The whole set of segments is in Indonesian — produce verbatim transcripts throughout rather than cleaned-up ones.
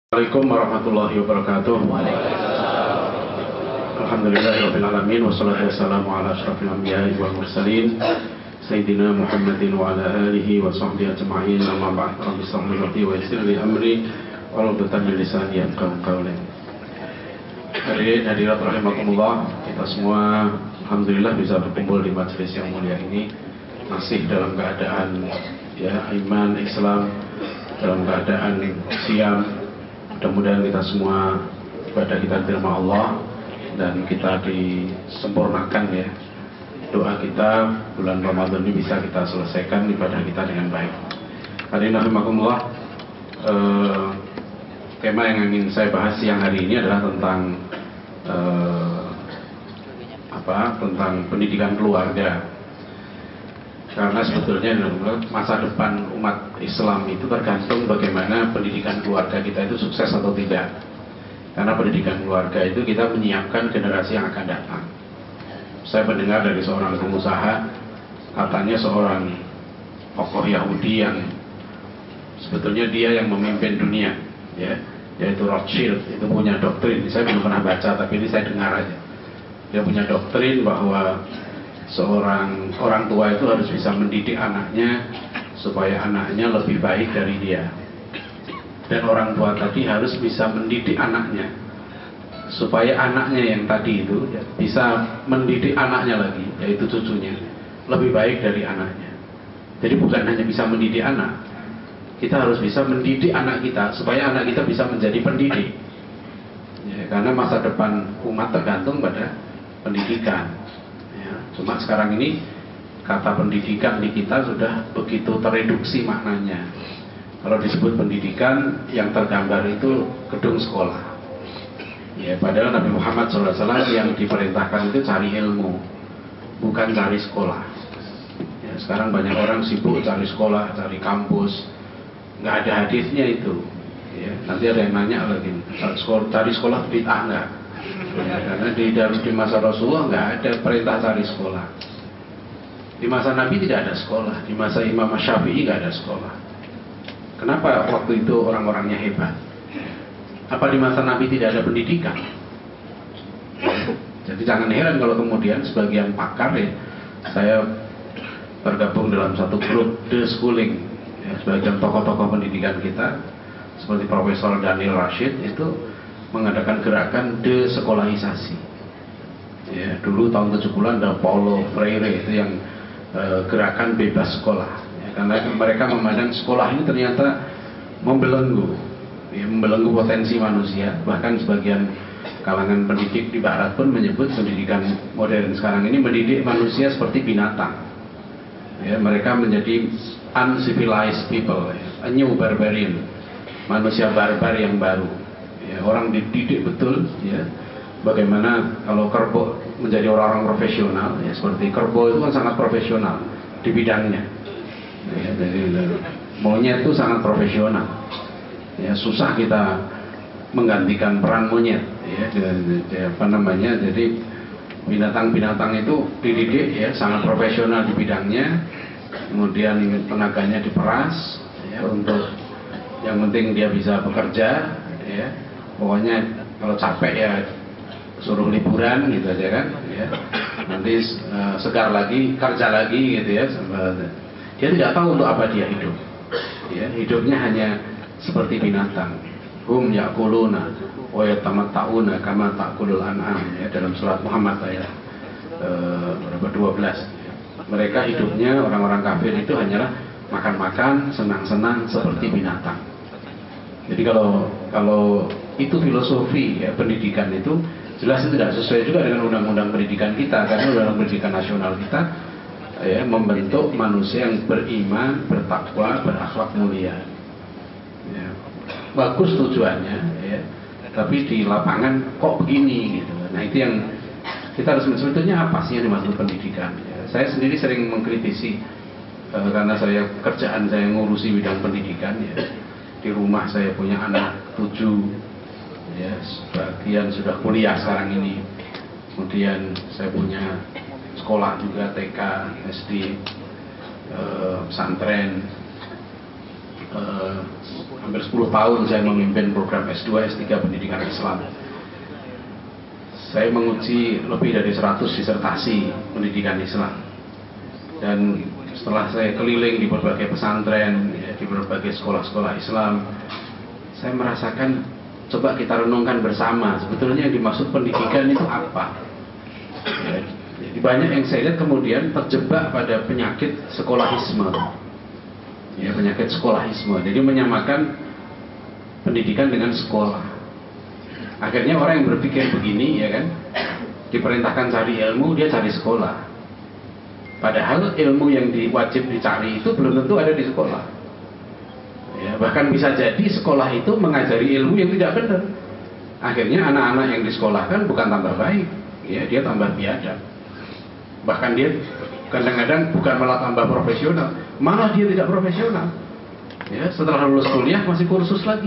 Assalamualaikum warahmatullahi wabarakatuh. Alhamdulillahirabbil alamin wassalatu wassalamu ala asyrafil anbiya'i wal mursalin sayyidina Muhammadin wa ala alihi wa sahbihi ajma'in. Amma ba'd. Rabbi shrah li wa yassir li amri wa hlul 'uqdatam min lisani yafqahu qawli. Hadirin hadirat rahimakumullah, kita semua alhamdulillah bisa berkumpul di majelis yang mulia ini masih dalam keadaan ya iman Islam, dalam keadaan siam. Mudah-mudahan kita semua ibadah kita diterima Allah dan kita disempurnakan ya. Doa kita bulan Ramadan ini bisa kita selesaikan ibadah kita dengan baik. Hadirin rahimakumullah, eh, tema yang ingin saya bahas siang hari ini adalah tentang eh, apa? Tentang pendidikan keluarga. Karena sebetulnya masa depan umat Islam itu tergantung bagaimana pendidikan keluarga kita itu sukses atau tidak. Karena pendidikan keluarga itu kita menyiapkan generasi yang akan datang. Saya mendengar dari seorang pengusaha, katanya seorang tokoh Yahudi yang sebetulnya dia yang memimpin dunia, ya, yaitu Rothschild, itu punya doktrin. Saya belum pernah baca, tapi ini saya dengar aja. Dia punya doktrin bahwa seorang orang tua itu harus bisa mendidik anaknya supaya anaknya lebih baik dari dia, dan orang tua tadi harus bisa mendidik anaknya supaya anaknya yang tadi itu ya, bisa mendidik anaknya lagi, yaitu cucunya, lebih baik dari anaknya. Jadi bukan hanya bisa mendidik anak, kita harus bisa mendidik anak kita supaya anak kita bisa menjadi pendidik ya, karena masa depan umat tergantung pada pendidikan. Cuma sekarang ini kata pendidikan di kita sudah begitu tereduksi maknanya. Kalau disebut pendidikan, yang tergambar itu gedung sekolah. Ya, padahal Nabi Muhammad shallallahu alaihi wasallam yang diperintahkan itu cari ilmu, bukan cari sekolah. Ya, sekarang banyak orang sibuk cari sekolah, cari kampus, nggak ada hadisnya itu. Ya, nanti ada yang nanya lagi, cari sekolah bid'ah nggak? Ya, karena di dalam di masa Rasulullah nggak ada perintah cari sekolah. Di masa Nabi tidak ada sekolah, di masa Imam Syafi'i nggak ada sekolah. Kenapa waktu itu orang-orangnya hebat? Apa di masa Nabi tidak ada pendidikan? Jadi jangan heran kalau kemudian sebagian pakar ya, saya tergabung dalam satu grup The Schooling, ya, sebagian tokoh-tokoh pendidikan kita seperti Profesor Daniel Rashid itu mengadakan gerakan desekolahisasi. Ya, dulu tahun tujuh puluhan ada Paulo Freire itu yang e, gerakan bebas sekolah. Ya, karena mereka memandang sekolah ini ternyata membelenggu, ya, membelenggu potensi manusia. Bahkan sebagian kalangan pendidik di Barat pun menyebut pendidikan modern sekarang ini mendidik manusia seperti binatang. Ya, mereka menjadi uncivilized people, ya, a new barbarian, manusia barbar yang baru. Ya, orang dididik betul ya, bagaimana kalau Kerbo menjadi orang-orang profesional ya, seperti Kerbo itu kan sangat profesional di bidangnya ya, jadi monyet itu sangat profesional ya, susah kita menggantikan peran monyet ya, ya apa namanya, jadi binatang-binatang itu dididik ya, sangat profesional di bidangnya, kemudian tenaganya diperas ya, untuk yang penting dia bisa bekerja ya. Pokoknya kalau capek ya suruh liburan gitu aja kan ya. Nanti uh, segar lagi, kerja lagi gitu ya. Dia tidak tahu untuk apa dia hidup ya, hidupnya hanya seperti binatang. Hum ya'kuluna wa yatamatta'una kama ta'kulul an'am ya, dalam surat Muhammad ayat uh, berapa dua belas ya. Mereka hidupnya orang-orang kafir itu hanyalah makan-makan, senang-senang seperti binatang. Jadi kalau kalau itu filosofi ya, pendidikan itu jelas itu tidak sesuai juga dengan undang-undang pendidikan kita, karena undang-undang pendidikan nasional kita ya, membentuk manusia yang beriman, bertakwa, berakhlak mulia. Ya, bagus tujuannya, ya, tapi di lapangan kok begini gitu. Nah itu yang kita harus sebetulnya apa sih yang dimaksud pendidikan? Ya, saya sendiri sering mengkritisi eh, karena saya kerjaan saya ngurusi bidang pendidikan ya. Di rumah saya punya anak tujuh, ya, sebagian sudah kuliah sekarang ini. Kemudian saya punya sekolah juga T K, S D, eh, pesantren. eh, hampir sepuluh tahun saya memimpin program S dua S tiga pendidikan Islam. Saya menguji lebih dari seratus disertasi pendidikan Islam. Dan setelah saya keliling di berbagai pesantren, ya, di berbagai sekolah-sekolah Islam, saya merasakan, coba kita renungkan bersama, sebetulnya yang dimaksud pendidikan itu apa? Ya, jadi banyak yang saya lihat kemudian terjebak pada penyakit sekolahisme, ya, penyakit sekolahisme. Jadi menyamakan pendidikan dengan sekolah. Akhirnya orang yang berpikir begini, ya kan, diperintahkan cari ilmu, dia cari sekolah. Padahal ilmu yang diwajib dicari itu belum tentu ada di sekolah. Ya, bahkan bisa jadi sekolah itu mengajari ilmu yang tidak benar. Akhirnya anak-anak yang disekolahkan bukan tambah baik, ya, dia tambah biadab. Bahkan dia kadang-kadang bukan malah tambah profesional, malah dia tidak profesional. Ya, setelah lulus kuliah masih kursus lagi.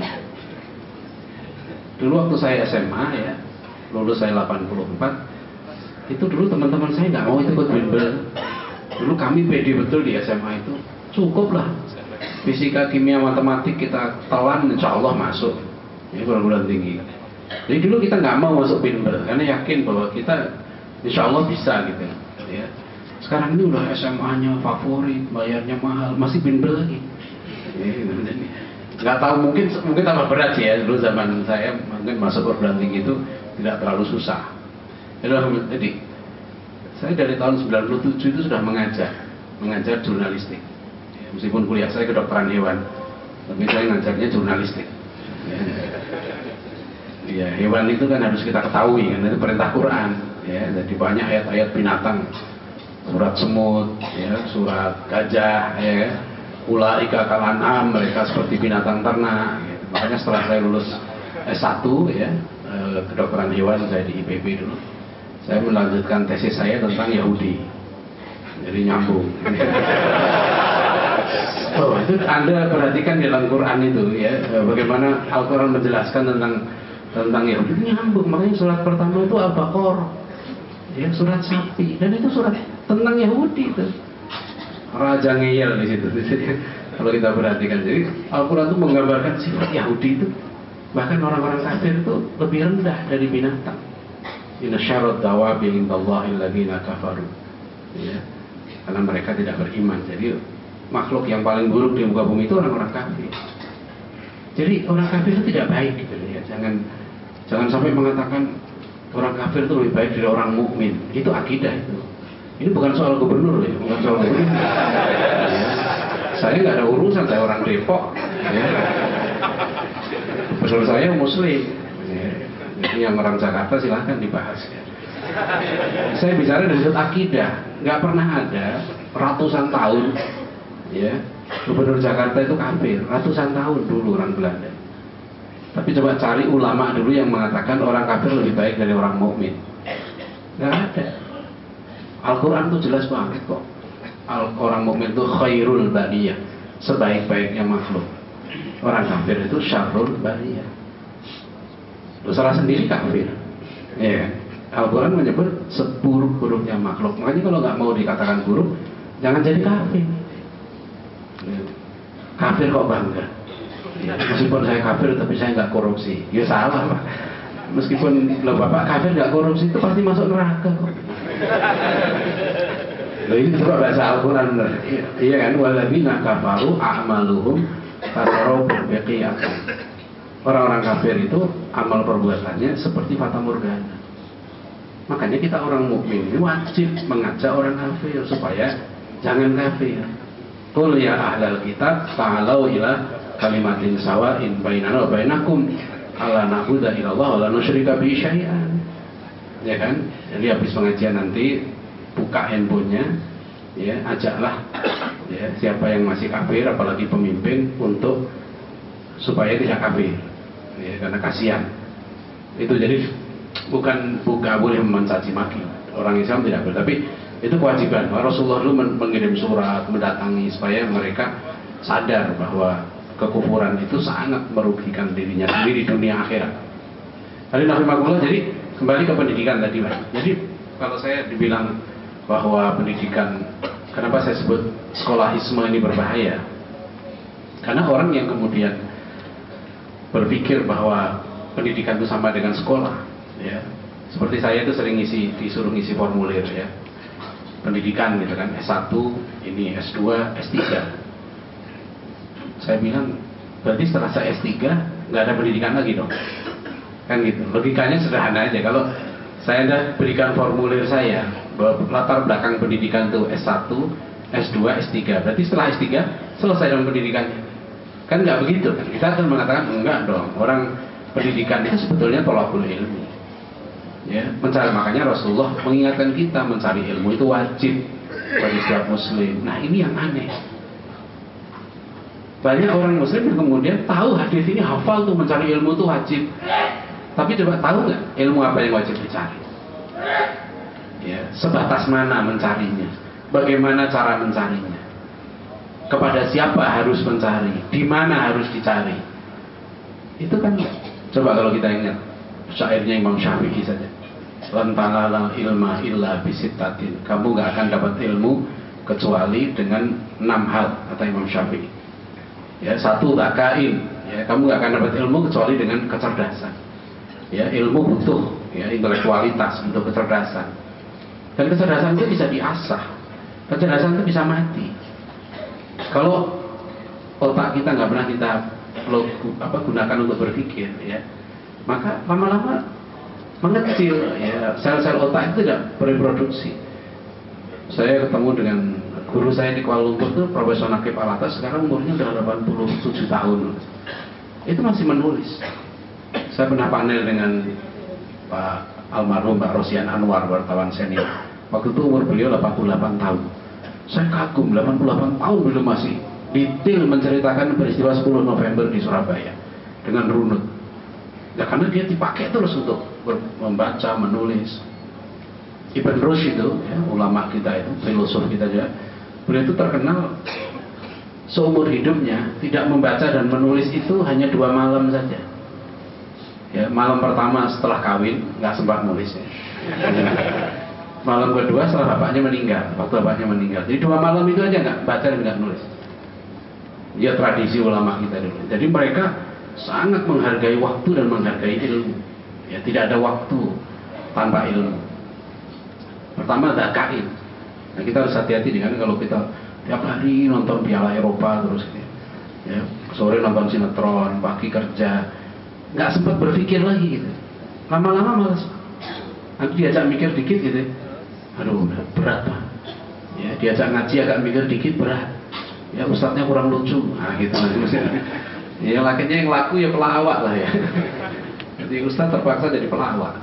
Dulu waktu saya S M A, ya, lulus saya delapan puluh empat, itu dulu teman-teman saya nggak mau ikut bimbel. Dulu kami pede betul di S M A itu, cukup lah fisika, kimia, matematik kita telan, insya Allah masuk. Ini perguruan tinggi. Jadi dulu kita nggak mau masuk bimbel karena yakin bahwa kita insya Allah bisa gitu. Ya. Sekarang ini udah S M A-nya favorit, bayarnya mahal, masih bimbel lagi. Nggak tahu, mungkin mungkin tambah berat sih ya. Dulu zaman saya mungkin masuk perguruan tinggi itu tidak terlalu susah. Jadi saya dari tahun sembilan puluh tujuh itu sudah mengajar, mengajar jurnalistik. Meskipun kuliah saya kedokteran hewan, tapi saya ngajarnya jurnalistik. Ya, hewan itu kan harus kita ketahui, kan itu perintah Quran. Ya, jadi banyak ayat-ayat binatang, surat semut, ya, surat gajah, ya, ulaika kal an'am, mereka seperti binatang ternak. Gitu. Makanya setelah saya lulus S satu, ya, kedokteran hewan, saya di I P B dulu. Saya melanjutkan tesis saya tentang Yahudi, jadi nyambung. Oh, itu Anda perhatikan di dalam Quran itu, ya, bagaimana Al-Quran menjelaskan tentang tentang Yahudi, itu nyambung. Makanya surat pertama itu Al-Baqarah, ya, surat sapi, dan itu surat tentang Yahudi itu. Raja ngeyel di situ. Kalau kita perhatikan, jadi Al-Quran itu menggambarkan sifat Yahudi itu, bahkan orang-orang kafir itu lebih rendah dari binatang. Inna syarrad dawabi indallahi alladziina kafaru. Ya, karena mereka tidak beriman. Jadi makhluk yang paling buruk di muka bumi itu orang-orang kafir. Jadi orang kafir itu tidak baik gitu ya. Jangan jangan sampai mengatakan orang kafir itu lebih baik dari orang mukmin. Itu akidah itu. Ini bukan soal gubernur ya, bukan soal gubernur. Ya. Saya nggak ada urusan, saya orang Depok. Ya. Betul, saya muslim. Ya. Jadi yang orang Jakarta silahkan dibahas ya. Saya bicara dari sudut akidah. Nggak pernah ada ratusan tahun, ya, gubernur Jakarta itu kafir. Ratusan tahun dulu orang Belanda. Tapi coba cari ulama dulu yang mengatakan orang kafir lebih baik dari orang mukmin. Nggak ada. Al-Quran itu jelas banget kok. Al orang mukmin itu khairul bariyah, sebaik-baiknya makhluk. Orang kafir itu syarrul bariyah, salah sendiri kafir. Ya, Al-Quran menyebut seburuk-buruknya makhluk. Makanya kalau nggak mau dikatakan buruk, jangan jadi kafir. Ya. Kafir kok bangga. Ya, meskipun saya kafir tapi saya nggak korupsi. Ya salah Pak. Meskipun lo bapak kafir nggak korupsi itu pasti masuk neraka kok. Loh, ini coba bahasa Al-Quran benar. Iya kan? Walladzina kafaru a'maluhum kasarau biqiyatin. Orang-orang kafir itu amal perbuatannya seperti fata morgana. Makanya kita orang mukmin ini wajib mengajak orang kafir supaya jangan kafir. Qul ya ahlal kitab ta'alau ila kalimatin sawa'in bainana wa bainakum alla na'budu illallah wa la nusyrika bihi syai'an. Ya kan? Jadi habis pengajian nanti buka handphonenya, ya, ajaklah ya, siapa yang masih kafir apalagi pemimpin untuk supaya tidak kafir. Ya, karena kasihan. Itu jadi bukan bukan boleh mencaci maki orang Islam, tidak boleh, tapi itu kewajiban. Rasulullah dulu mengirim surat mendatangi supaya mereka sadar bahwa kekufuran itu sangat merugikan dirinya sendiri di dunia akhirat. Tadi Nafimakullah, jadi kembali ke pendidikan tadi Pak. Jadi kalau saya dibilang bahwa pendidikan, kenapa saya sebut sekolahisme ini berbahaya? Karena orang yang kemudian berpikir bahwa pendidikan itu sama dengan sekolah, ya, seperti saya itu sering ngisi, disuruh ngisi formulir ya, pendidikan gitu kan, S satu, ini S dua, S tiga. Saya bilang, berarti setelah saya S tiga nggak ada pendidikan lagi dong, kan gitu. Logikanya sederhana aja. Kalau saya ada berikan formulir saya bahwa latar belakang pendidikan itu S satu, S dua, S tiga, berarti setelah S tiga selesai dong pendidikannya. Kan nggak begitu. Kita akan mengatakan enggak dong. Orang pendidikan itu sebetulnya tolakul ilmi. Ya, mencari, makanya Rasulullah mengingatkan kita mencari ilmu itu wajib bagi setiap muslim. Nah, ini yang aneh. Banyak orang muslim yang kemudian tahu hadis ini, hafal tuh mencari ilmu itu wajib. Tapi coba tahu nggak ilmu apa yang wajib dicari? Ya, sebatas mana mencarinya? Bagaimana cara mencarinya? Kepada siapa harus mencari? Di mana harus dicari? Itu kan, coba kalau kita ingat syairnya Imam Syafi'i saja. Lan tanalal ilma illa bisittatin. Kamu nggak akan dapat ilmu kecuali dengan enam hal, kata Imam Syafi'i. Ya, satu takain, ya, kamu nggak akan dapat ilmu kecuali dengan kecerdasan. Ya, ilmu butuh, ya, intelektualitas, butuh kecerdasan. Dan kecerdasan itu bisa diasah. Kecerdasan itu bisa mati. Kalau otak kita nggak pernah kita apa, gunakan untuk berpikir, ya, maka lama-lama mengecil, ya, sel-sel otak itu tidak bereproduksi. Saya ketemu dengan guru saya di Kuala Lumpur itu Profesor Nakib Alatas, sekarang umurnya sudah delapan puluh tujuh tahun. Itu masih menulis. Saya pernah panel dengan Pak almarhum Pak Rosian Anwar, wartawan senior. Waktu itu umur beliau delapan puluh delapan tahun. Saya kagum, delapan puluh delapan tahun beliau masih detail menceritakan peristiwa sepuluh November di Surabaya dengan runut. Ya, karena dia dipakai terus untuk membaca, menulis. Ibn Rushd itu, ya, ulama kita itu, filosof kita juga, beliau itu terkenal seumur hidupnya tidak membaca dan menulis itu hanya dua malam saja. Ya, malam pertama setelah kawin nggak sempat nulis, ya. Malam kedua setelah bapaknya meninggal, waktu bapaknya meninggal. Jadi dua malam itu aja nggak baca dan nggak nulis. Dia tradisi ulama kita dulu. Jadi mereka sangat menghargai waktu dan menghargai ilmu. Ya, tidak ada waktu tanpa ilmu. Pertama zakain. Nah, kita harus hati-hati dengan kalau kita tiap hari nonton Piala Eropa terus, ya, sore nonton sinetron, pagi kerja, nggak sempat berpikir lagi gitu. Lama-lama malas. Nanti diajak mikir dikit gitu, aduh berat Pak. Ya, diajak ngaji agak mikir dikit berat. Ya, ustadznya kurang lucu. Nah gitu. Ya, lakinya yang laku ya pelawak lah ya. Jadi ustadz terpaksa jadi pelawak.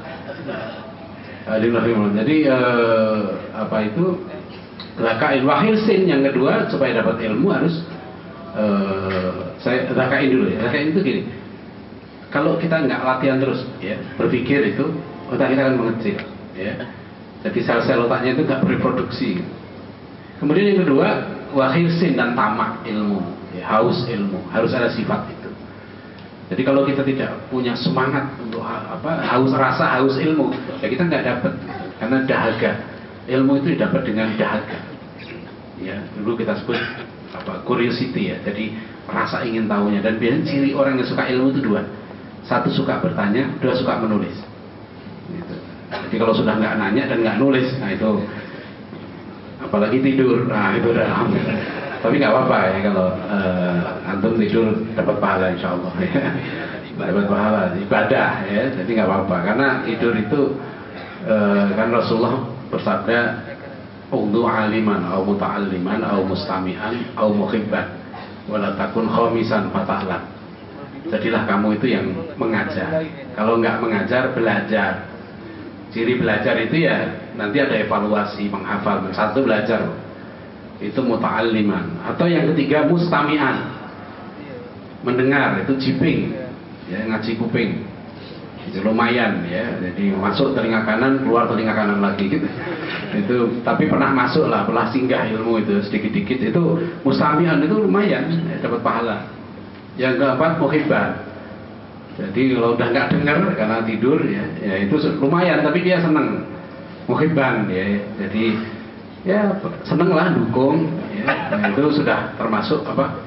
Jadi eh, apa itu zakain wahil sin. Yang kedua, supaya dapat ilmu harus eh, saya zakain dulu ya. Zakain itu gini, kalau kita nggak latihan terus, ya, berpikir itu otak kita akan mengecil, ya. Jadi sel-sel otaknya itu nggak bereproduksi. Kemudian yang kedua, wahil sin dan tamak ilmu, ya, haus ilmu, harus ada sifat itu. Jadi kalau kita tidak punya semangat untuk apa, haus rasa, haus ilmu, ya kita nggak dapat, karena dahaga. Ilmu itu didapat dengan dahaga. Ya, dulu kita sebut apa, curiosity, ya. Jadi rasa ingin tahunya. Dan biasanya ciri orang yang suka ilmu itu dua. Satu suka bertanya, dua suka menulis. Gitu. Jadi kalau sudah nggak nanya dan nggak nulis, nah itu apalagi tidur, nah itu udah alhamdulillah. Tapi nggak apa-apa ya kalau uh, antum tidur dapat pahala insya Allah, ya. Dapat pahala ibadah, ya. Jadi nggak apa-apa karena tidur itu uh, kan Rasulullah bersabda, "Udu aliman, au muta'alliman, au mustami'an, au muhibban, wala takun khamisan fatahlan." Jadilah kamu itu yang mengajar. Kalau nggak mengajar, belajar. Ciri belajar itu ya nanti ada evaluasi, menghafal. Satu belajar, itu muta'alliman. Atau yang ketiga mustami'an, mendengar, itu jiping, ya, ngaji kuping. Itu lumayan, ya. Jadi masuk telinga kanan, keluar telinga kanan lagi gitu. Itu tapi pernah masuk lah, pernah singgah ilmu itu sedikit-dikit. Itu mustami'an, itu lumayan, ya, dapat pahala. Yang keempat muhibban. Jadi kalau udah nggak dengar karena tidur, ya, ya itu lumayan, tapi dia senang. Muhibban, ya. Jadi ya seneng lah, dukung, ya. Nah, itu sudah termasuk apa,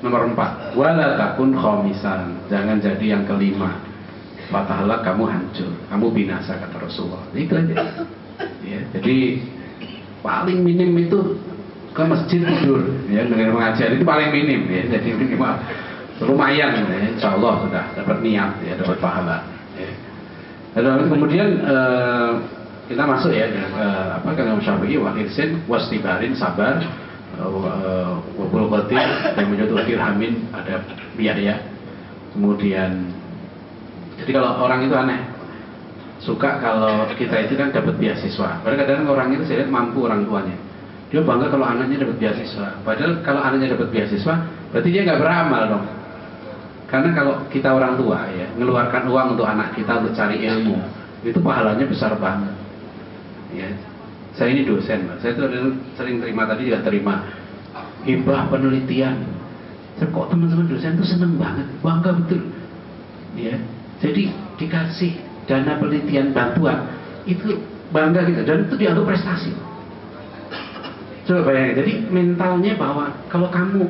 Nomor empat, wala takun khomisan, jangan jadi yang kelima. Fatahalak, kamu hancur, kamu binasa, kata Rasulullah. Itu aja. Ya, jadi paling minim itu ke masjid tidur, ya, dengan pengajian itu paling minim, ya. Jadi minimal lumayan, ya, insya Allah sudah dapat niat, ya, dapat pahala. Ya. Dan kemudian eh, kita masuk ya, eh, apa kata Syafi'i, wa irsin wastibarin, sabar, wabul qatil, yang menjatuh dirhamin, ada biaya. Kemudian, jadi kalau orang itu aneh, suka kalau kita itu kan dapat beasiswa. Padahal kadang-kadang orang itu saya lihat mampu orang tuanya. Dia bangga kalau anaknya dapat beasiswa. Padahal kalau anaknya dapat beasiswa, berarti dia nggak beramal dong. Karena kalau kita orang tua ya, mengeluarkan uang untuk anak kita untuk cari ilmu, itu pahalanya besar banget. Ya. Saya ini dosen, saya tuh sering terima, tadi juga terima hibah penelitian. Saya kok teman-teman dosen tuh seneng banget, bangga betul. Ya, jadi dikasih dana penelitian bantuan itu bangga gitu, dan itu dianggap prestasi. Coba bayangin, jadi mentalnya bahwa kalau kamu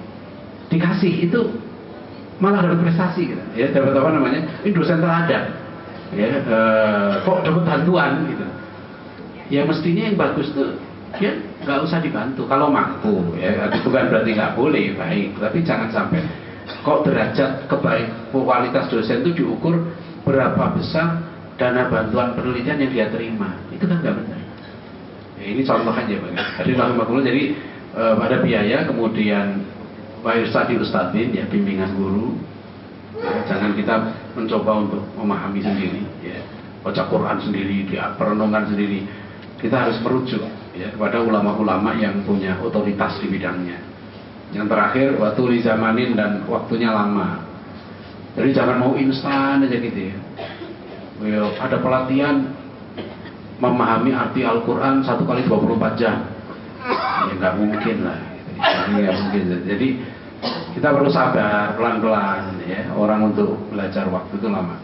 dikasih itu malah dapat prestasi gitu. Ya, dapat apa namanya? Ini dosen teladan. Ya, eh, kok dapat bantuan gitu. Ya mestinya yang bagus tuh ya nggak usah dibantu kalau mampu, ya bukan berarti nggak boleh, baik, tapi jangan sampai kok derajat kebaik kualitas dosen itu diukur berapa besar dana bantuan penelitian yang dia terima, itu kan nggak benar. Ya, ini contoh aja bang. Jadi lalu jadi e, ada biaya, kemudian bayar studi ustadzin, ya bimbingan guru, ya, jangan kita mencoba untuk memahami sendiri, ya baca Quran sendiri, dia perenungan sendiri. Kita harus merujuk ya kepada ulama-ulama yang punya otoritas di bidangnya. Yang terakhir, waktu li zamanin, dan waktunya lama. Jadi jangan mau instan aja gitu ya. Ya ada pelatihan memahami arti Al-Quran satu kali dua puluh empat jam. Ya nggak mungkin lah. Jadi nggak mungkin. Jadi kita perlu sabar, pelan-pelan ya. Orang untuk belajar waktu itu lama.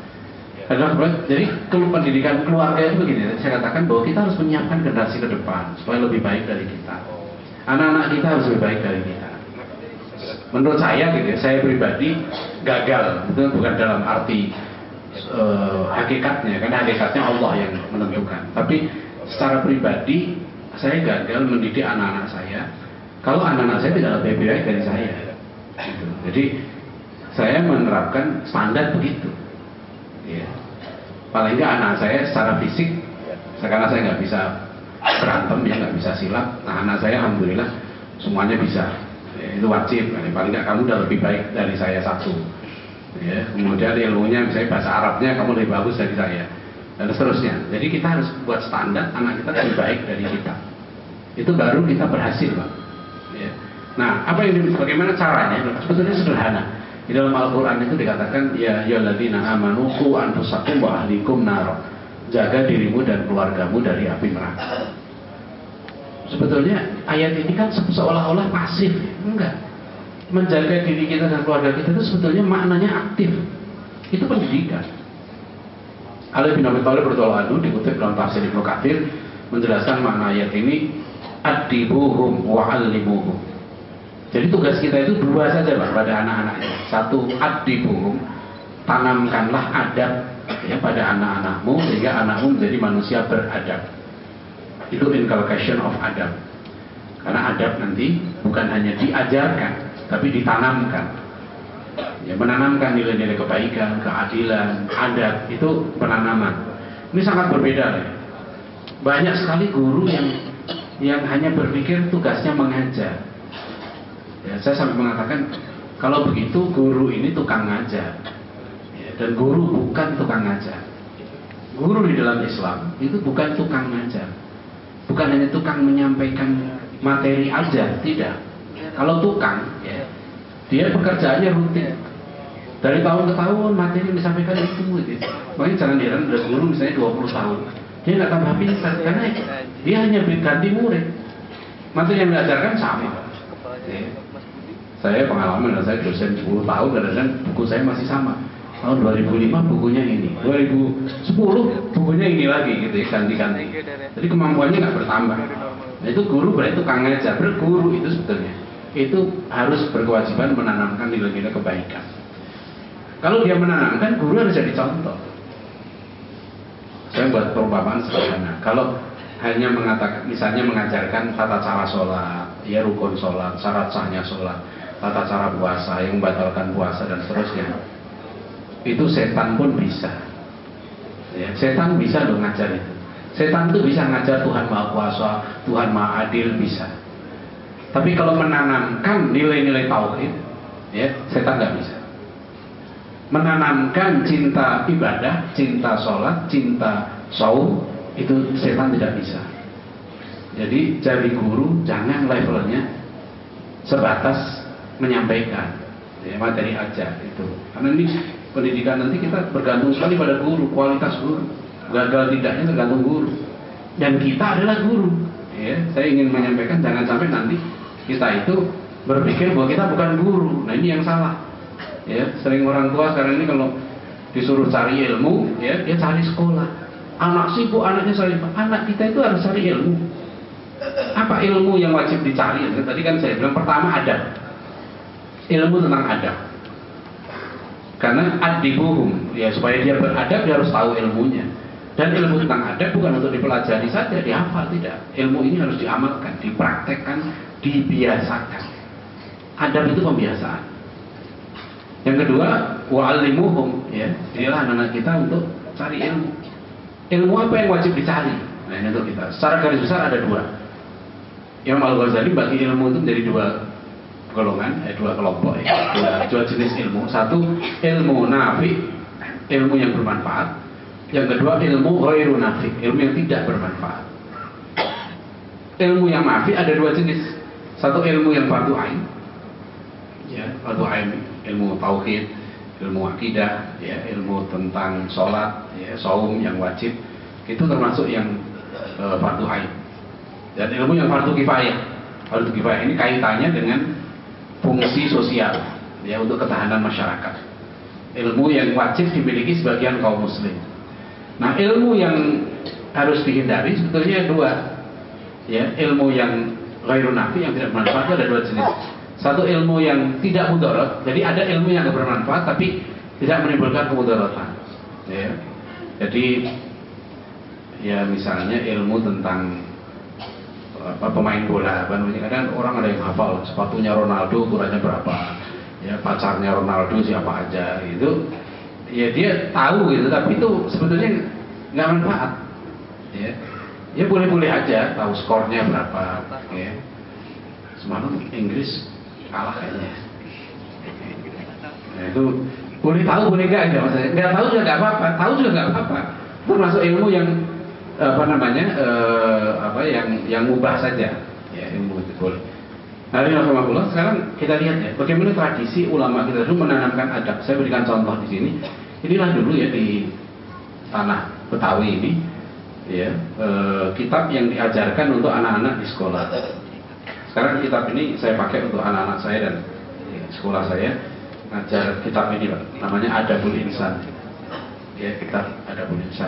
Jadi pendidikan keluarga itu begini, saya katakan bahwa kita harus menyiapkan generasi ke depan supaya lebih baik dari kita. Anak-anak kita harus lebih baik dari kita. Menurut saya gitu ya, saya pribadi gagal, itu bukan dalam arti uh, hakikatnya, karena hakikatnya Allah yang menentukan. Tapi secara pribadi saya gagal mendidik anak-anak saya kalau anak-anak saya tidak lebih baik dari saya. Gitu. Jadi saya menerapkan standar begitu. Ya. Paling nggak anak saya secara fisik, karena saya nggak bisa berantem ya, nggak bisa silat. Nah anak saya alhamdulillah semuanya bisa, ya, itu wajib. Paling nggak kamu udah lebih baik dari saya satu. Ya. Kemudian ilmunya, misalnya bahasa Arabnya kamu lebih bagus dari saya, dan seterusnya. Jadi kita harus buat standar anak kita lebih baik dari kita. Itu baru kita berhasil, Pak. Ya. Nah apa yang bagaimana caranya? Sebetulnya sederhana. Di dalam Al-Quran itu dikatakan ya ayyuhalladzina amanu qu anfusakum wa ahlikum nar, jaga dirimu dan keluargamu dari api neraka. Sebetulnya ayat ini kan seolah-olah pasif, enggak. Menjaga diri kita dan keluarga kita itu sebetulnya maknanya aktif. Itu pendidikan. Ali bin Abi Thalib radhiyallahu anhu dikutip dalam tafsir Ibnu Katsir menjelaskan makna ayat ini, adibuhum wa 'allimuhum. Jadi tugas kita itu dua saja Pak pada anak-anaknya. Satu, adibuhum, tanamkanlah adab ya pada anak-anakmu sehingga anakmu menjadi manusia beradab. Itu inculcation of adab. Karena adab nanti bukan hanya diajarkan, tapi ditanamkan. Ya, menanamkan nilai-nilai kebaikan, keadilan, adab, itu penanaman. Ini sangat berbeda ya. Banyak sekali guru yang yang hanya berpikir tugasnya mengajar. Ya, saya sampai mengatakan kalau begitu guru ini tukang ngajar, ya, dan guru bukan tukang ngajar. Guru di dalam Islam itu bukan tukang ngajar, bukan hanya tukang menyampaikan materi aja, tidak. Kalau tukang, ya, dia pekerjaannya rutin dari tahun ke tahun, materi yang disampaikan itu gitu. Makanya jangan heran ada guru misalnya dua puluh tahun dia nggak tambah pintar karena dia hanya ganti murid, materi yang diajarkan sama. Ya. Saya pengalaman, saya dosen sepuluh tahun, kadang-kadang buku saya masih sama. Tahun dua ribu lima bukunya ini, dua ribu sepuluh bukunya ini lagi gitu ya, ganti-ganti. Jadi kemampuannya nggak bertambah. Nah, itu guru berarti tukang ngajar, berguru itu sebetulnya. itu harus berkewajiban menanamkan nilai-nilai kebaikan. Kalau dia menanamkan, guru harus jadi contoh. Saya buat perumpamaan sederhana. Kalau hanya mengatakan, misalnya mengajarkan tata cara sholat, ya rukun sholat, syarat sahnya sholat, tata cara puasa, yang membatalkan puasa dan seterusnya, itu setan pun bisa. Ya, setan bisa loh ngajar itu. Setan itu bisa ngajar Tuhan Maha Kuasa, Tuhan Maha Adil, bisa. Tapi kalau menanamkan nilai-nilai tauhid, ya setan nggak bisa. Menanamkan cinta ibadah, cinta sholat, cinta saum, itu setan tidak bisa. Jadi jadi guru jangan levelnya sebatas menyampaikan, ya, materi aja itu. Karena ini pendidikan nanti kita bergantung sekali pada guru, kualitas guru. Gagal tidaknya tergantung guru. Dan kita adalah guru. Ya, saya ingin menyampaikan jangan sampai nanti kita itu berpikir bahwa kita bukan guru. Nah ini yang salah. Ya, sering orang tua sekarang ini kalau disuruh cari ilmu, ya dia cari sekolah. Anak sibuk, anaknya cari. Anak kita itu harus cari ilmu. Apa ilmu yang wajib dicari? Tadi kan saya bilang pertama adab. Ilmu tentang adab. Karena adibuhum, ya supaya dia beradab dia harus tahu ilmunya. Dan ilmu tentang adab bukan untuk dipelajari saja, dihafal, tidak. Ilmu ini harus diamalkan, dipraktekkan, dibiasakan. Adab itu pembiasaan. Yang kedua, wa'allimuhum, ya, inilah anak-anak kita untuk cari ilmu. Ilmu apa yang wajib dicari? Nah ini untuk kita. Secara garis besar ada dua. Imam Al-Ghazali bagi ilmu itu menjadi dua golongan, eh, dua kelompok, ya. dua, dua jenis ilmu. Satu ilmu nafi, ilmu yang bermanfaat. Yang kedua ilmu ghairu nafi, ilmu yang tidak bermanfaat. Ilmu yang nafi ada dua jenis. Satu ilmu yang fardu ain, ya, fardu ain, ilmu tauhid, ilmu akidah, ya, ilmu tentang sholat, ya, saum yang wajib, itu termasuk yang e, fardu ain. Dan ilmu yang fardu kifayah, fardu kifayah ini kaitannya dengan fungsi sosial, ya, untuk ketahanan masyarakat. Ilmu yang wajib dimiliki sebagian kaum muslim. Nah, ilmu yang harus dihindari sebetulnya dua, ya, ilmu yang ghairu nafi yang tidak bermanfaat ada dua jenis. Satu ilmu yang tidak mudarat, jadi ada ilmu yang bermanfaat tapi tidak menimbulkan kemudaratan. Ya. Jadi, ya misalnya ilmu tentang apa, pemain bola, kadang orang ada yang hafal sepatunya Ronaldo ukurannya berapa, ya pacarnya Ronaldo siapa aja, itu, ya dia tahu gitu, tapi itu sebetulnya nggak manfaat. Ya, ya boleh-boleh aja tahu skornya berapa. Ya. Semalam Inggris kalah kayaknya. Nah, itu boleh tahu boleh nggak aja maksudnya. Nggak tahu juga nggak apa-apa, tahu juga nggak apa-apa. Termasuk ilmu yang apa namanya eh, apa yang yang mubah saja. Ya ilmu itu boleh. Nah ini alhamdulillah sekarang kita lihat ya bagaimana tradisi ulama kita dulu menanamkan adab. Saya berikan contoh di sini. Inilah dulu ya di tanah Betawi ini ya eh, kitab yang diajarkan untuk anak-anak di sekolah. Sekarang kitab ini saya pakai untuk anak-anak saya dan ya, sekolah saya ngajar kitab ini Pak. Namanya Adabul Insan. Ya, kitab Adabul Insan.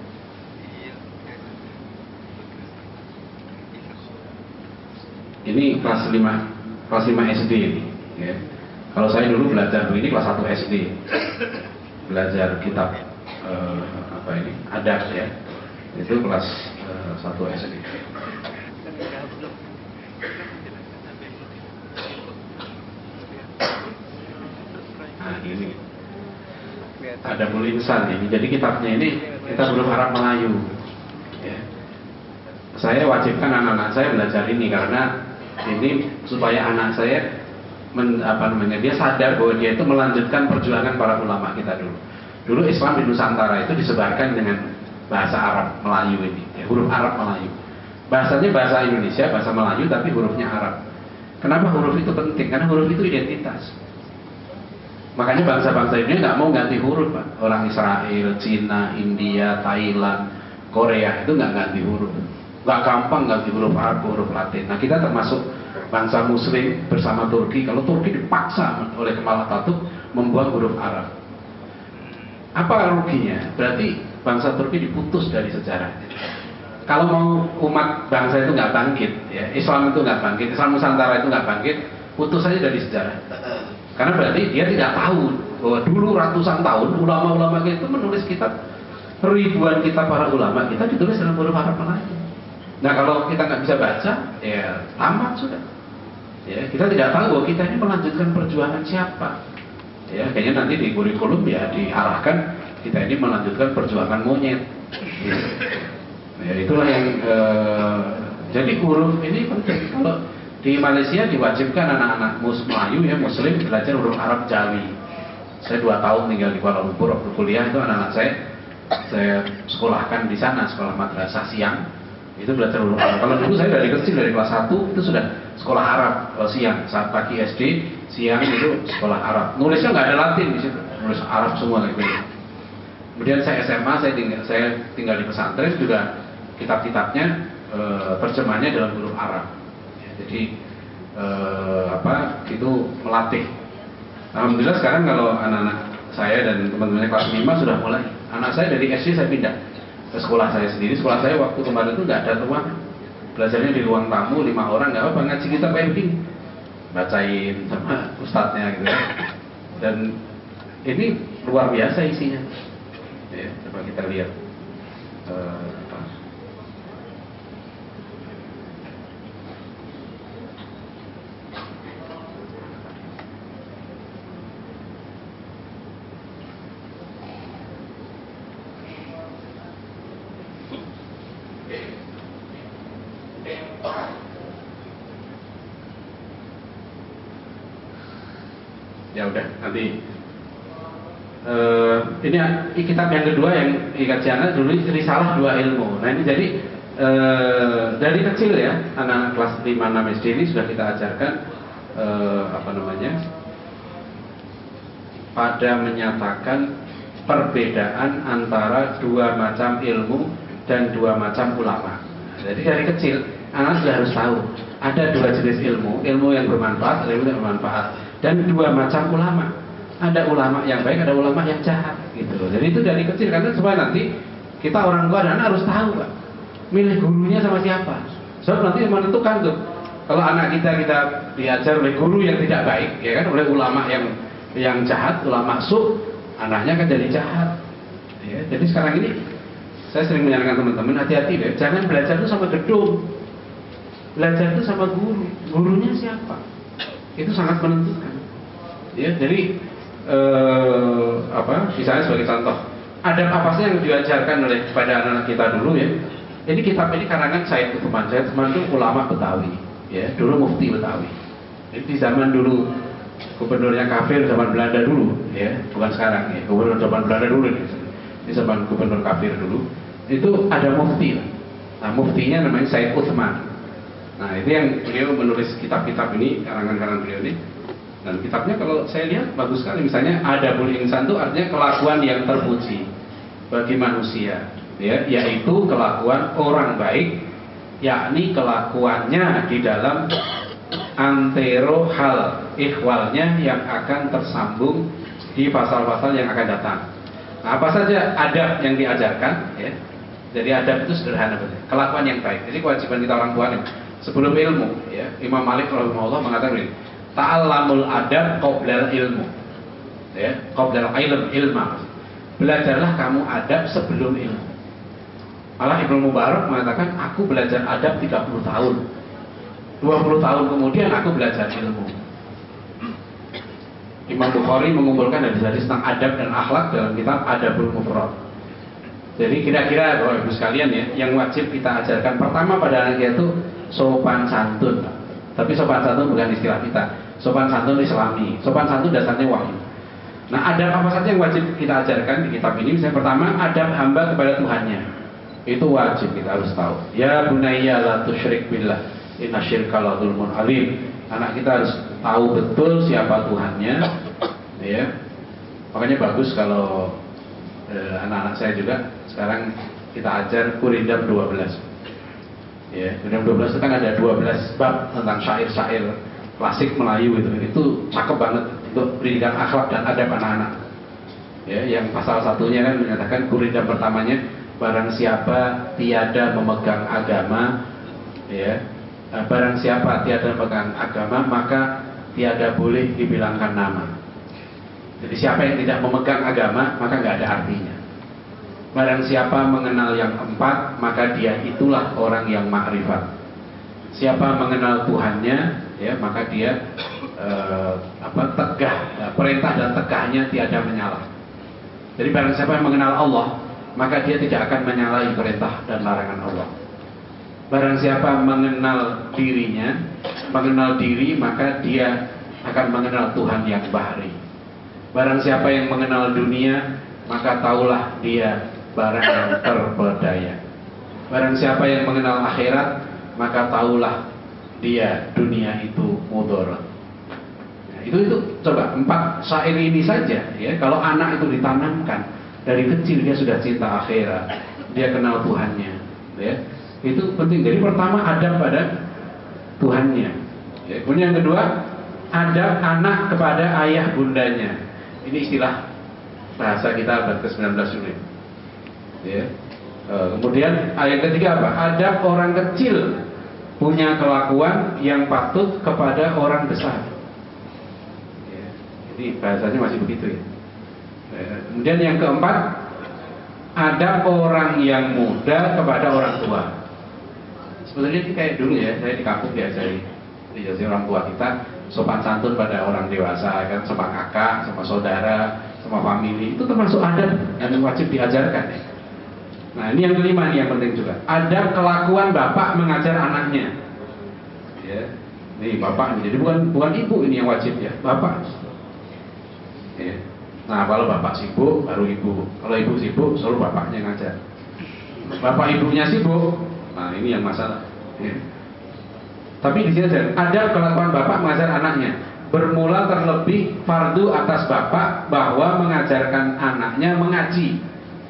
Ini kelas lima kelas lima S D ini, ya. Kalau saya dulu belajar begini kelas satu S D. Belajar kitab eh, apa ini? Adab ya. Itu kelas eh, satu S D. Nah ini Adabul Insan ini. Jadi kitabnya ini kita huruf Arab Melayu. Ya. Saya wajibkan anak-anak saya belajar ini karena ini supaya anak saya men, apa namanya dia sadar bahwa dia itu melanjutkan perjuangan para ulama kita dulu. Dulu Islam di Nusantara itu disebarkan dengan bahasa Arab Melayu ini, ya, huruf Arab Melayu. Bahasanya bahasa Indonesia, bahasa Melayu tapi hurufnya Arab. Kenapa huruf itu penting? Karena huruf itu identitas. Makanya bangsa-bangsa ini nggak mau ganti huruf, Pak. Orang Israel, Cina, India, Thailand, Korea itu nggak ganti huruf. Nggak gampang ganti huruf Arab, huruf Latin. Nah kita termasuk bangsa Muslim bersama Turki. Kalau Turki dipaksa oleh Kemal Atatürk membuat huruf Arab. Apa ruginya? Berarti bangsa Turki diputus dari sejarah. Kalau mau umat bangsa itu nggak bangkit, ya, Islam itu nggak bangkit, Islam Nusantara itu nggak bangkit, putus saja dari sejarah. Karena berarti dia tidak tahu bahwa dulu ratusan tahun ulama-ulama kita itu menulis kitab, ribuan kitab para ulama kita ditulis dalam huruf Arab Melayu. Nah kalau kita nggak bisa baca, ya tamat sudah. Ya, kita tidak tahu bahwa kita ini melanjutkan perjuangan siapa. Ya, kayaknya nanti di kurikulum ya diarahkan kita ini melanjutkan perjuangan monyet. Ya, itulah yang eh, jadi huruf ini penting. Kalau di Malaysia diwajibkan anak-anak mus Melayu ya Muslim belajar huruf Arab Jawi. Saya dua tahun tinggal di Kuala Lumpur waktu kuliah itu anak-anak saya saya sekolahkan di sana, sekolah madrasah siang itu belajar huruf Arab. Kalau dulu saya dari kecil dari kelas satu itu sudah sekolah Arab kalau siang, saat pagi S D, siang itu sekolah Arab. Nulisnya nggak ada Latin di situ, nulis Arab semua kayak gitu. Kemudian saya S M A saya tinggal saya tinggal di pesantren juga kitab-kitabnya e, terjemahnya dalam huruf Arab. Ya, jadi e, apa itu melatih. Alhamdulillah sekarang kalau anak-anak saya dan teman-temannya kelas lima sudah mulai. Anak saya dari S D saya pindah ke sekolah saya sendiri. Sekolah saya waktu kemarin itu nggak ada ruangan. Belajarnya di ruang tamu lima orang, nggak apa-apa ngaji kita kayak begini, bacain sama ustadznya gitu. Dan ini luar biasa isinya. Ya, coba kita lihat. Uh, apa. Ya udah nanti uh, ini kitab yang kedua yang kajiannya dulu Risalah Dua Ilmu. Nah ini jadi uh, dari kecil ya anak kelas lima enam S D ini sudah kita ajarkan uh, apa namanya pada menyatakan perbedaan antara dua macam ilmu dan dua macam ulama. Jadi dari kecil anak sudah harus tahu ada dua jenis ilmu, ilmu yang bermanfaat, ilmu yang bermanfaat. Dan dua macam ulama, ada ulama yang baik, ada ulama yang jahat, gitu loh. Jadi itu dari kecil karena supaya nanti kita orang tua dan anak harus tahu, Pak, milih gurunya sama siapa. Sebab nanti menentukan tuh, kalau anak kita kita diajar oleh guru yang tidak baik, ya kan, oleh ulama yang yang jahat, ulama su, anaknya kan jadi jahat. Ya, jadi sekarang ini saya sering menyarankan teman-teman hati-hati deh, jangan belajar itu sama gedung, belajar itu sama guru, gurunya siapa. Itu sangat menentukan. Ya, jadi eh, apa? Misalnya sebagai contoh, ada apa sih yang diajarkan oleh kepada anak-anak kita dulu ya? Ini kitab ini karangan Said Utsman. Said Utsman itu ulama Betawi, ya, dulu mufti Betawi. Jadi di zaman dulu gubernurnya kafir zaman Belanda dulu, ya, bukan sekarang ya. Gubernur zaman Belanda dulu nih. Di zaman gubernur kafir dulu, itu ada mufti. Nah, muftinya namanya Said Utsman. Nah itu yang beliau menulis kitab-kitab ini, karangan-karangan beliau ini. Dan kitabnya kalau saya lihat bagus sekali. Misalnya Adabul Insan itu artinya kelakuan yang terpuji bagi manusia, ya, yaitu kelakuan orang baik, yakni kelakuannya di dalam antero hal ikhwalnya yang akan tersambung di pasal-pasal yang akan datang. Nah, apa saja adab yang diajarkan, ya. Jadi adab itu sederhana, kelakuan yang baik. Jadi kewajiban kita orang tua nih, sebelum ilmu, ya, Imam Malik rahimahullah mengatakan ini, ta'allamul adab qoblal ilmu, ya, qoblal ilm, ilma. Belajarlah kamu adab sebelum ilmu. Malah Ibnu Mubarak mengatakan, aku belajar adab tiga puluh tahun, dua puluh tahun kemudian aku belajar ilmu. Imam Bukhari mengumpulkan hadis-hadis tentang adab dan akhlak dalam kitab Adabul Mufrad. Jadi kira-kira Bapak Ibu sekalian ya, yang wajib kita ajarkan pertama pada anak kita itu sopan santun. Tapi sopan santun bukan istilah kita. Sopan santun Islami. Sopan santun dasarnya wahyu. Nah, adab apa saja yang wajib kita ajarkan di kitab ini? Misalnya pertama, adab hamba kepada Tuhannya. Itu wajib kita harus tahu. Ya bunayya la tusyrik billah, inna syirka la dzulmun alim. Anak kita harus tahu betul siapa Tuhannya, ya. Makanya bagus kalau eh, anak-anak saya juga sekarang kita ajar Kurindam dua belas. Ya, Kurindam dua belas itu kan ada dua belas bab tentang syair-syair klasik Melayu itu. Itu cakep banget untuk pendidikan akhlak dan adab anak-anak. Ya, yang pasal satunya kan menyatakan Kurindam pertamanya, barang siapa tiada memegang agama, ya, barang siapa tiada memegang agama maka tiada boleh dibilangkan nama. Jadi siapa yang tidak memegang agama, maka nggak ada artinya. Barang siapa mengenal yang empat, maka dia itulah orang yang makrifat. Siapa mengenal Tuhannya, ya maka dia eh, apa tegah, ya, perintah dan tegahnya tiada menyala. Jadi barang siapa yang mengenal Allah, maka dia tidak akan menyalahi perintah dan larangan Allah. Barang siapa mengenal dirinya, mengenal diri, maka dia akan mengenal Tuhan yang bahri. Barang siapa yang mengenal dunia, maka taulah dia barang yang terpedaya. Barang siapa yang mengenal akhirat, maka taulah dia dunia itu mudorot. Nah, itu itu coba empat syair ini saja, ya. Kalau anak itu ditanamkan dari kecil dia sudah cinta akhirat, dia kenal Tuhannya, ya. Itu penting. Jadi pertama adab pada Tuhannya. Ya. Kemudian yang kedua, adab anak kepada ayah bundanya. Ini istilah bahasa kita abad ke sembilan belas ini. Ya. E, kemudian ayat ketiga apa? Adab orang kecil punya kelakuan yang patut kepada orang besar. Ya. Jadi bahasanya masih begitu ya. E, kemudian yang keempat, adab orang yang muda kepada orang tua. Sebetulnya ini kayak dulu ya, saya di kampung diajari, diajari orang tua kita sopan santun pada orang dewasa, kan, sama kakak, sama saudara, sama famili, itu termasuk adab yang wajib diajarkan. Ya. Nah ini yang kelima nih yang penting juga, adab kelakuan bapak mengajar anaknya. Ya, ini bapak, jadi bukan bukan ibu ini yang wajib ya, bapak. Ya. Nah kalau bapak sibuk, baru ibu. Kalau ibu sibuk, selalu bapaknya ngajar. Bapak ibunya sibuk, nah ini yang masalah. Ya. Tapi di sini ada kelakuan bapak mengajar anaknya. Bermula terlebih fardu atas bapak bahwa mengajarkan anaknya mengaji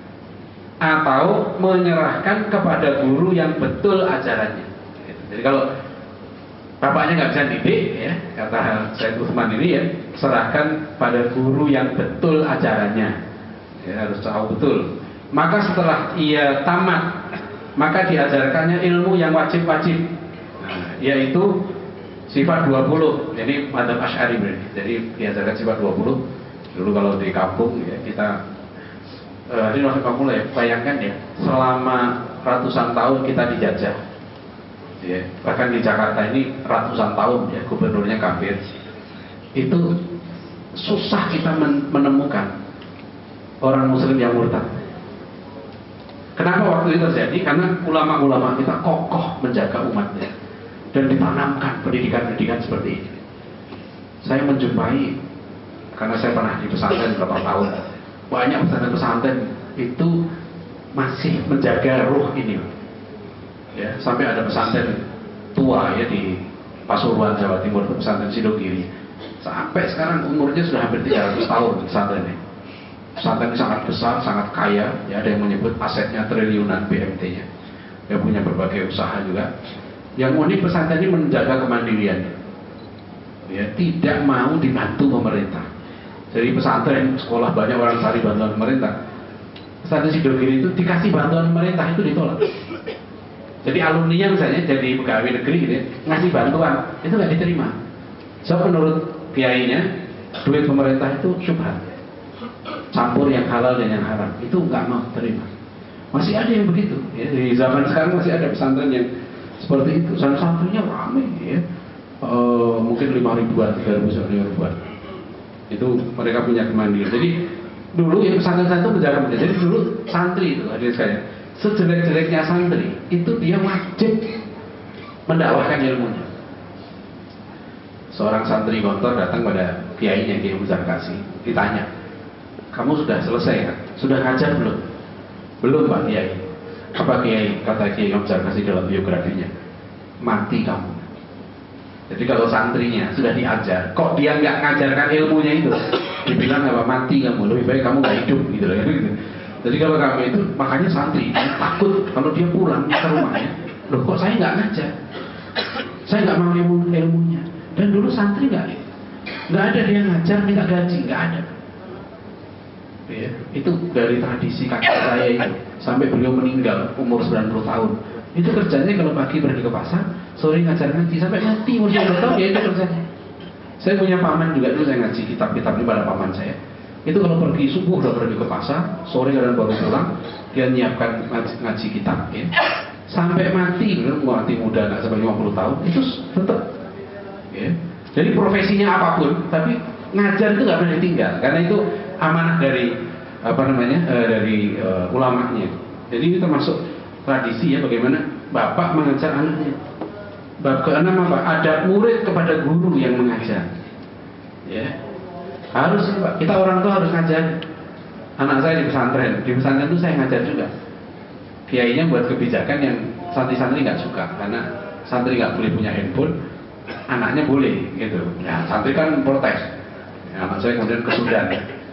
atau menyerahkan kepada guru yang betul ajarannya. Jadi kalau bapaknya nggak bisa didik, ya kata Syekh Utsman ini ya, serahkan pada guru yang betul ajarannya. Ya, harus tahu betul. Maka setelah ia tamat, maka diajarkannya ilmu yang wajib-wajib. Yaitu sifat dua puluh. Jadi madzhab Asy'ari berarti. Jadi diajarkan sifat dua puluh. Dulu kalau di kampung ya kita uh, ini waktu kampung lah ya, bayangkan ya, selama ratusan tahun kita dijajah. Ya, bahkan di Jakarta ini ratusan tahun ya, gubernurnya kafir. Itu susah kita menemukan orang muslim yang murtad. Kenapa waktu itu terjadi? Karena ulama-ulama kita kokoh menjaga umatnya dan ditanamkan pendidikan-pendidikan seperti ini. Saya menjumpai, karena saya pernah di pesantren beberapa tahun, banyak pesantren-pesantren itu masih menjaga ruh ini. Ya, sampai ada pesantren tua ya di Pasuruan, Jawa Timur, pesantren Sidogiri. Sampai sekarang umurnya sudah hampir tiga ratus tahun pesantrennya. Pesantren ini sangat besar, sangat kaya. Ya, ada yang menyebut asetnya triliunan B M T-nya. Dia punya berbagai usaha juga. Yang unik pesantren ini menjaga kemandiriannya, ya, tidak mau dibantu pemerintah. Jadi pesantren, sekolah banyak orang cari bantuan pemerintah. Pesantren Sidogiri itu dikasih bantuan pemerintah itu ditolak. Jadi alumninya misalnya jadi pegawai negeri gitu ya, ngasih bantuan, itu nggak diterima. So menurut kiainya, duit pemerintah itu syubhat, campur yang halal dan yang haram, itu nggak mau terima. Masih ada yang begitu. Ya, di zaman sekarang masih ada pesantren yang seperti itu, santrinya ramai ya, e, mungkin lima ribuan, tiga ribu, lima ribuan. Itu mereka punya kemandirian. Jadi dulu ya pesantren itu menjaga menjaga. Jadi dulu santri itu, adik saya, sejelek-jeleknya santri itu dia wajib mendakwahkan ilmunya. Seorang santri Gontor datang pada kiainya, Kiai Muzar Kasih, ditanya, kamu sudah selesai kan? Sudah ngajar belum? Belum Pak Kiai. Apa Kiai? Kata Kiai Muzar Kasih dalam biografinya, mati kamu. Jadi kalau santrinya sudah diajar, kok dia nggak ngajarkan ilmunya itu, dibilang apa, mati kamu, lebih baik kamu nggak hidup gitu loh. Jadi kalau kamu itu, makanya santri takut kalau dia pulang ke rumahnya, loh kok saya nggak ngajar, saya nggak mau ilmu ilmunya. Dan dulu santri nggak, nggak ada dia ngajar minta gaji, nggak ada. Ya, itu dari tradisi kakek saya itu sampai beliau meninggal umur sembilan puluh tahun. Itu kerjanya kalau pagi pergi ke pasar, sore ngajar ngaji sampai mati umur sembilan puluh tahun, ya itu kerjanya. Saya punya paman juga dulu, saya ngaji kitab-kitab ini pada paman saya. Itu kalau pergi subuh udah pergi ke pasar, sore kadang baru pulang, dia nyiapkan ngaji, ngaji kitab ya. Sampai mati, mati muda nggak sampai lima puluh tahun, itu tetap ya. Jadi profesinya apapun, tapi ngajar itu nggak pernah ditinggal, karena itu amanah dari apa namanya uh, dari uh, ulamanya. Jadi ini termasuk tradisi ya, bagaimana bapak mengajar anaknya. Bab keenam apa? Ada murid kepada guru yang mengajar. Ya, harus Pak. Kita orang tua harus ngajar. Anak saya di pesantren, di pesantren itu saya ngajar juga. Kiainya buat kebijakan yang santri-santri nggak suka, karena santri nggak boleh punya handphone, anaknya boleh, gitu. Ya, santri kan protes. Ya, anak saya kemudian ke Sudan.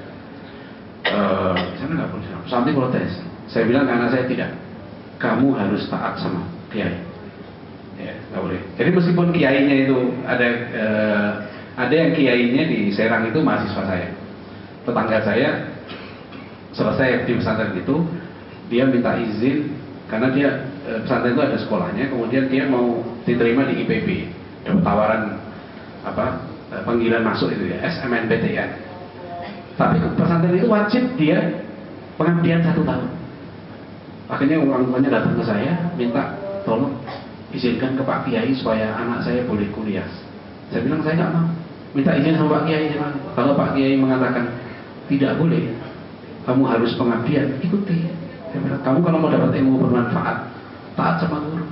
Uh, sana nggak boleh, santri protes. Saya bilang ke anak saya tidak. Kamu harus taat sama kiai. Ya, nggak boleh. Jadi meskipun kiainya itu ada uh, ada yang kiainya di Serang itu mahasiswa saya, tetangga saya selesai di pesantren itu, dia minta izin karena dia uh, pesantren itu ada sekolahnya, kemudian dia mau diterima di I P B, dapat tawaran apa uh, panggilan masuk itu ya, S M N P T N. Tapi pesantren itu wajib dia pengabdian satu tahun. Akhirnya orang tuanya datang ke saya minta tolong izinkan ke Pak Kiai supaya anak saya boleh kuliah. Saya bilang saya nggak mau. Minta izin sama Pak Kiai. Kalau Pak Kiai mengatakan tidak boleh, kamu harus pengabdian, ikuti. Saya bilang, kamu kalau mau dapat ilmu bermanfaat, taat sama guru.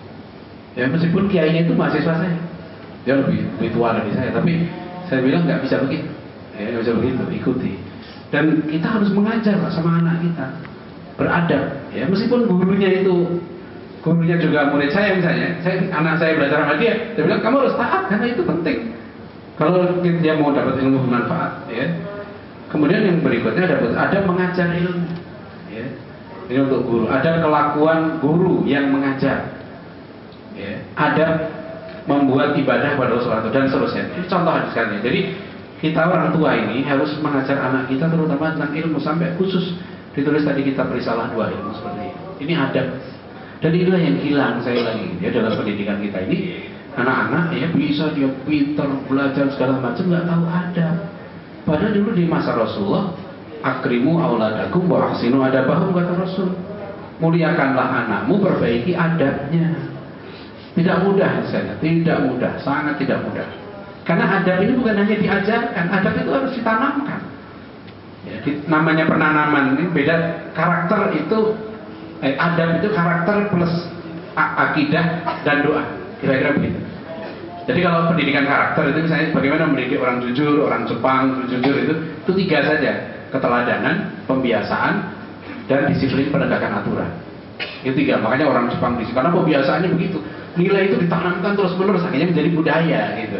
Ya meskipun kiainya itu mahasiswa saya, dia lebih, lebih tua dari saya, tapi saya bilang nggak bisa begitu. Ya nggak bisa begitu, ikuti. Dan kita harus mengajar sama anak kita beradab. Ya meskipun gurunya itu gurunya juga murid saya misalnya, saya, anak saya belajar sama dia, dia bilang kamu harus taat karena itu penting. Kalau dia mau dapat ilmu bermanfaat, ya. Kemudian yang berikutnya dapat ada mengajar ilmu, ya. Ini untuk guru. Ada kelakuan guru yang mengajar, ya. Ada membuat ibadah pada Allah dan seterusnya. Ini contoh sekali. Jadi kita orang tua ini harus mengajar anak kita terutama tentang ilmu, sampai khusus ditulis tadi kitab risalah dua ilmu seperti ini. Ini adab. Dan inilah yang hilang saya lagi ya dalam pendidikan kita ini. Anak-anak ya bisa dia pintar belajar segala macam nggak tahu adab. Padahal dulu di masa Rasulullah, akrimu auladakum wa ahsinu adabahum, kata Rasul. Muliakanlah anakmu, perbaiki adabnya. Tidak mudah misalnya, tidak mudah, sangat tidak mudah. Karena adab ini bukan hanya diajarkan, adab itu harus ditanamkan. Ya, di, namanya penanaman ini beda. Karakter itu Eh, adab itu karakter plus akidah dan doa, kira-kira begitu. Jadi kalau pendidikan karakter itu misalnya bagaimana mendidik orang jujur, orang Jepang jujur itu, itu tiga saja: keteladanan, pembiasaan, dan disiplin penegakan aturan. Itu tiga. Makanya orang Jepang disiplin karena pembiasaannya begitu. Nilai itu ditanamkan terus-menerus, akhirnya menjadi budaya gitu.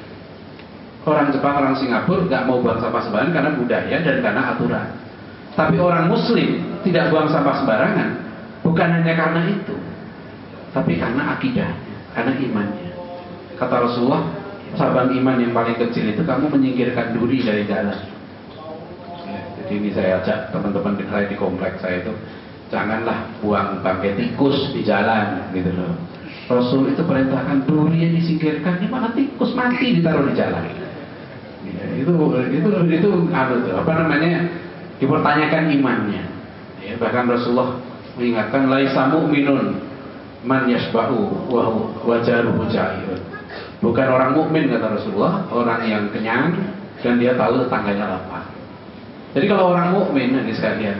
Orang Jepang, orang Singapura nggak mau buang sampah sembarangan karena budaya dan karena aturan. Tapi orang Muslim tidak buang sampah sembarangan. Bukan hanya karena itu, tapi karena akidah, karena imannya. Kata Rasulullah, cabang iman yang paling kecil itu kamu menyingkirkan duri dari jalan. Ya, jadi ini saya ajak teman-teman saya di kompleks saya itu, janganlah buang bangkai tikus di jalan, gitu loh. Rasul itu perintahkan duri yang disingkirkan, ini malah tikus mati ditaruh di jalan. Ya, itu itu itu apa namanya? Dipertanyakan imannya. Ya, bahkan Rasulullah mengingatkan laisa mu'minun man yasba'u wa wajaruhu ja'irun. Bukan orang mukmin, kata Rasulullah, orang yang kenyang dan dia tahu tetangganya lapar. Jadi kalau orang mukmin ini sekalian,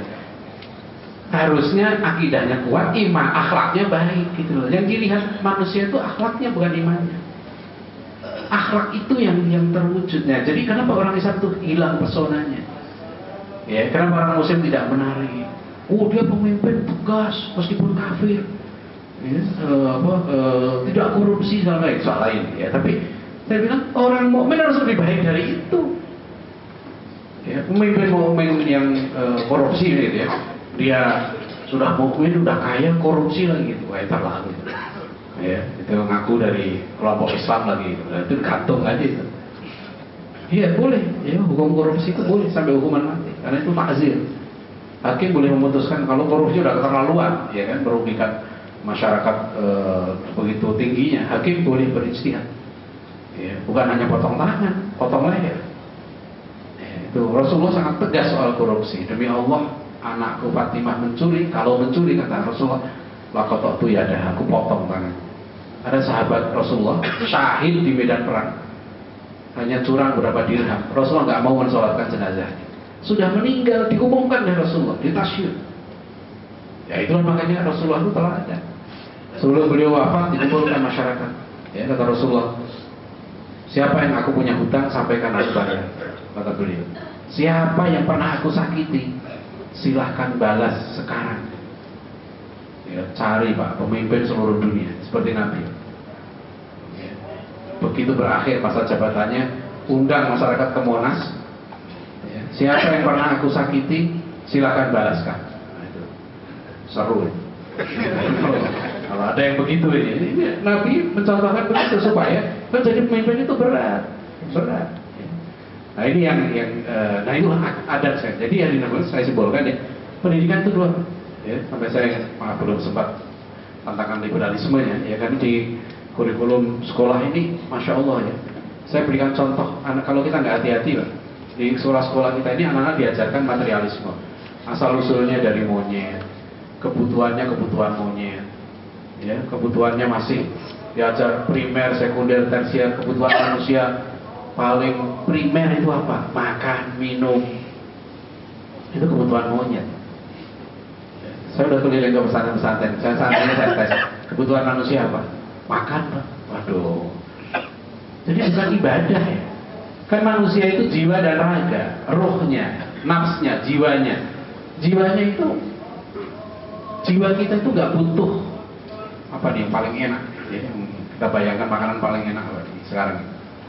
harusnya akidahnya kuat, iman, akhlaknya baik gitu loh. Yang dilihat manusia itu akhlaknya bukan imannya. Akhlak itu yang yang terwujudnya. Jadi kenapa orang Islam itu hilang pesonanya? Ya, kenapa orang Muslim tidak menarik? Oh, dia pemimpin tegas meskipun kafir, ya, uh, apa, uh, tidak korupsi dan lain soal lain. Ya, tapi saya bilang orang mukmin harus lebih baik dari itu. Ya, pemimpin mukmin yang uh, korupsi gitu ya, dia sudah mukmin, sudah kaya, korupsi lagi gitu, kayak lah gitu. Ya, itu ngaku dari kelompok Islam lagi, gitu. Itu gantung aja itu. Iya boleh, ya hukum korupsi itu boleh sampai hukuman mati, karena itu takzir. Hakim boleh memutuskan kalau korupsi udah keterlaluan, ya kan, merugikan masyarakat e, begitu tingginya, hakim boleh berijtihad. Ya, bukan hanya potong tangan, potong leher. Ya, itu Rasulullah sangat tegas soal korupsi. Demi Allah, anakku Fatimah mencuri, kalau mencuri kata Rasulullah, lakotok tu ya dah, aku potong tangan. Ada sahabat Rasulullah syahid di medan perang, hanya curang beberapa dirham. Rasulullah nggak mau mensolatkan jenazahnya. Sudah meninggal, diumumkan oleh Rasulullah, ditasyur. Ya itulah makanya Rasulullah itu telah ada. Sebelum beliau wafat, dikumpulkan masyarakat. Ya kata Rasulullah, siapa yang aku punya hutang, sampaikan aku bayar. Kata beliau, siapa yang pernah aku sakiti, silahkan balas sekarang. Ya, cari Pak pemimpin seluruh dunia seperti Nabi. Ya. Begitu berakhir masa jabatannya, undang masyarakat ke Monas. Ya. Siapa yang pernah aku sakiti, silahkan balaskan. Nah, itu seru. Kalau ada yang begitu ini, ini Nabi mencontohkan begitu supaya menjadi pemimpin itu berat, berat. Nah ini yang, yang uh, nah itu adat saya. Jadi yang dinamakan saya simbolkan ya, pendidikan itu dua. Ya, sampai saya maaf, belum sempat tantangan liberalismenya. Ya kan di kurikulum sekolah ini, masya Allah ya. Saya berikan contoh, anak kalau kita nggak hati-hati lah, di sekolah-sekolah kita ini anak-anak diajarkan materialisme. Asal usulnya dari monyet, kebutuhannya kebutuhan monyet. Ya, kebutuhannya masih diajar primer, sekunder, tersier. Kebutuhan manusia paling primer itu apa? Makan, minum. Itu kebutuhan monyet. Ya, saya udah keliling ke pesantren-pesantren. Saya saat ini saya tes kebutuhan manusia apa? Makan, Pak. Waduh. Jadi bukan ibadah ya. Kan manusia itu jiwa dan raga, rohnya, nafsnya, jiwanya. Jiwanya itu, jiwa kita itu nggak butuh apa nih yang paling enak ya, kita bayangkan makanan paling enak apa nih sekarang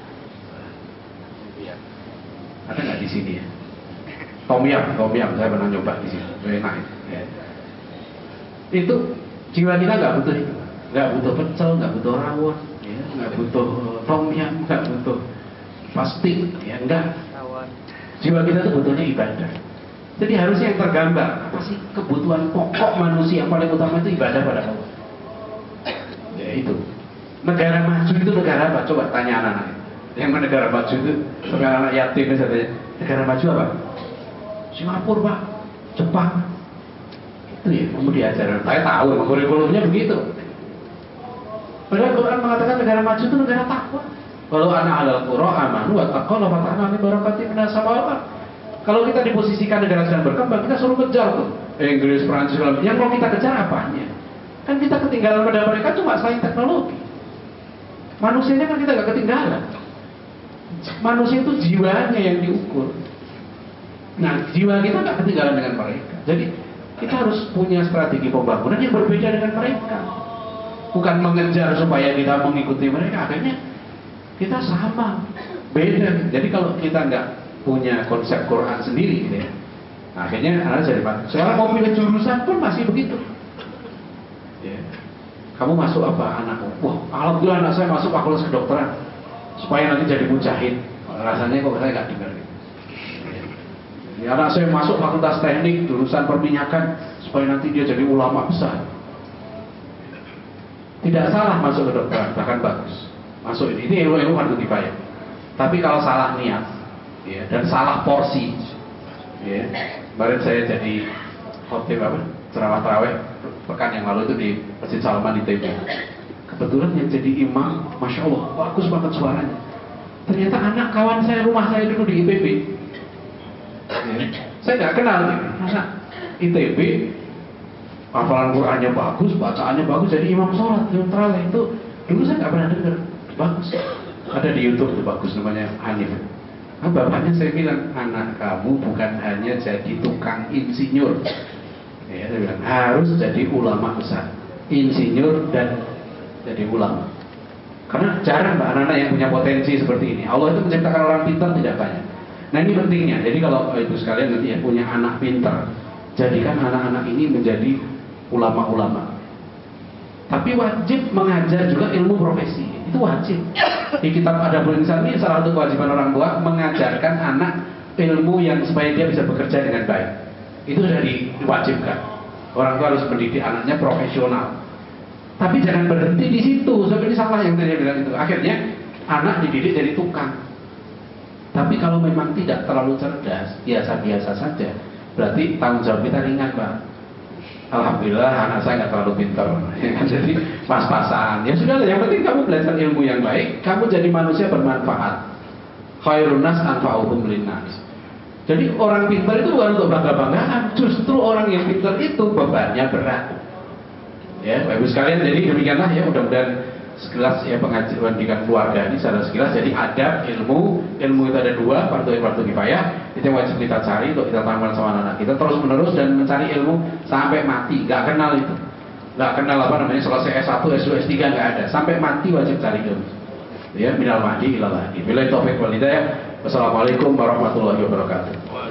ada nggak di sini ya? Tom yum, tom yum saya pernah nyoba di sini, enak ya. Itu jiwa kita nggak butuh itu, nggak butuh pecel, nggak butuh rawon, ya, nggak butuh tom yum, nggak butuh pasti, ya enggak. Jiwa kita tuh butuhnya ibadah. Jadi harusnya yang tergambar apa sih kebutuhan pokok manusia yang paling utama itu ibadah pada Allah. Ya itu. Negara maju itu negara apa? Coba tanya anak-anak. Yang mana negara maju itu sampai anak yatim misalnya. Negara maju apa? Singapura Pak, Jepang. Itu ya, kamu diajarin. Saya tahu, kurikulumnya begitu. Padahal Quran mengatakan negara maju itu negara takwa. Kalau anak alal qura amanu wa taqwa wa fatahna min barakatin minas samawati. Kalau kita diposisikan negara sedang berkembang, kita suruh kejar tuh. Inggris, Prancis, yang mau kita kejar apanya? Kan kita ketinggalan pada mereka cuma selain teknologi. Manusianya kan kita gak ketinggalan. Manusia itu jiwanya yang diukur. Nah, jiwa kita gak ketinggalan dengan mereka. Jadi kita harus punya strategi pembangunan yang berbeda dengan mereka. Bukan mengejar supaya kita mengikuti mereka. Akhirnya kita sama, beda. Jadi kalau kita nggak punya konsep Quran sendiri, gitu ya, akhirnya anak jadi pak. Sekarang mau pilih jurusan pun masih begitu. Ya. Kamu masuk apa anakku? Wah, alhamdulillah anak saya masuk fakultas kedokteran supaya nanti jadi mujahid. Rasanya kok saya nggak dengar. Ya, anak saya masuk fakultas teknik jurusan perminyakan supaya nanti dia jadi ulama besar. Tidak salah masuk kedokteran, bahkan bagus. Masuk ini, ini ilmu-ilmu fardu kifayah. Tapi kalau salah niat, ya, dan salah porsi, ya. Kemarin saya jadi khotib apa? Ceramah tarawih pekan yang lalu itu di Masjid Salman di T B. Kebetulan yang jadi imam, masya Allah, bagus banget suaranya. Ternyata anak kawan saya, rumah saya dulu di I T B. Ya. Saya nggak kenal nih, masa I T B, hafalan Qurannya bagus, bacaannya bagus, jadi imam sholat, imam tarawih itu dulu saya nggak pernah dengar. Bagus, ada di YouTube tuh bagus, namanya Hanif. Nah, bapaknya saya bilang, anak kamu bukan hanya jadi tukang insinyur, ya, saya bilang harus jadi ulama besar, insinyur dan jadi ulama. Karena jarang mbak anak-anak yang punya potensi seperti ini. Allah itu menciptakan orang pintar tidak banyak. Nah ini pentingnya. Jadi kalau ibu sekalian nanti ya punya anak pintar, jadikan anak-anak ini menjadi ulama-ulama. Tapi wajib mengajar juga ilmu profesi. Itu wajib. Di kitab Adabul Insan ini salah satu kewajiban orang tua mengajarkan anak ilmu yang supaya dia bisa bekerja dengan baik. Itu sudah diwajibkan. Orang tua harus mendidik anaknya profesional. Tapi jangan berhenti di situ. Seperti salah yang tadi bilang itu. Akhirnya anak dididik jadi tukang. Tapi kalau memang tidak terlalu cerdas, biasa-biasa saja, berarti tanggung jawab kita ringan, Pak. Alhamdulillah anak saya nggak terlalu pintar, jadi pas-pasan. Ya sudah, yang penting kamu belajar ilmu yang baik, kamu jadi manusia bermanfaat. Khairun nas anfa'uhum linnas. Jadi orang pintar itu bukan untuk bangga-banggaan, justru orang yang pintar itu bebannya berat. Ya, Bapak Ibu sekalian, jadi demikianlah ya, mudah-mudahan sekilas ya pengajian pendidikan keluarga ini secara sekilas. Jadi adab, ilmu, ilmu itu ada dua, fardu ain, fardu kifayah. Itu yang wajib kita cari untuk kita tanamkan sama anak kita terus menerus dan mencari ilmu sampai mati. Gak kenal itu, gak kenal apa namanya selesai S satu, S dua, S tiga gak ada, sampai mati wajib cari ilmu. Ya, minal mahdi ilal hadi. Billahi taufiq wal hidayah. Wassalamualaikum warahmatullahi wabarakatuh.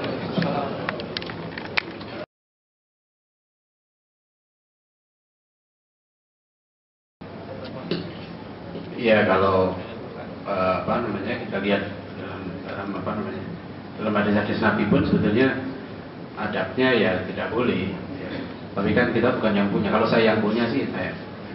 Ya, kalau uh, apa namanya kita lihat dalam, dalam apa namanya dalam hadis-hadis Nabi pun sebetulnya adabnya ya tidak boleh. Ya. Tapi kan kita bukan yang punya. Kalau saya yang punya sih saya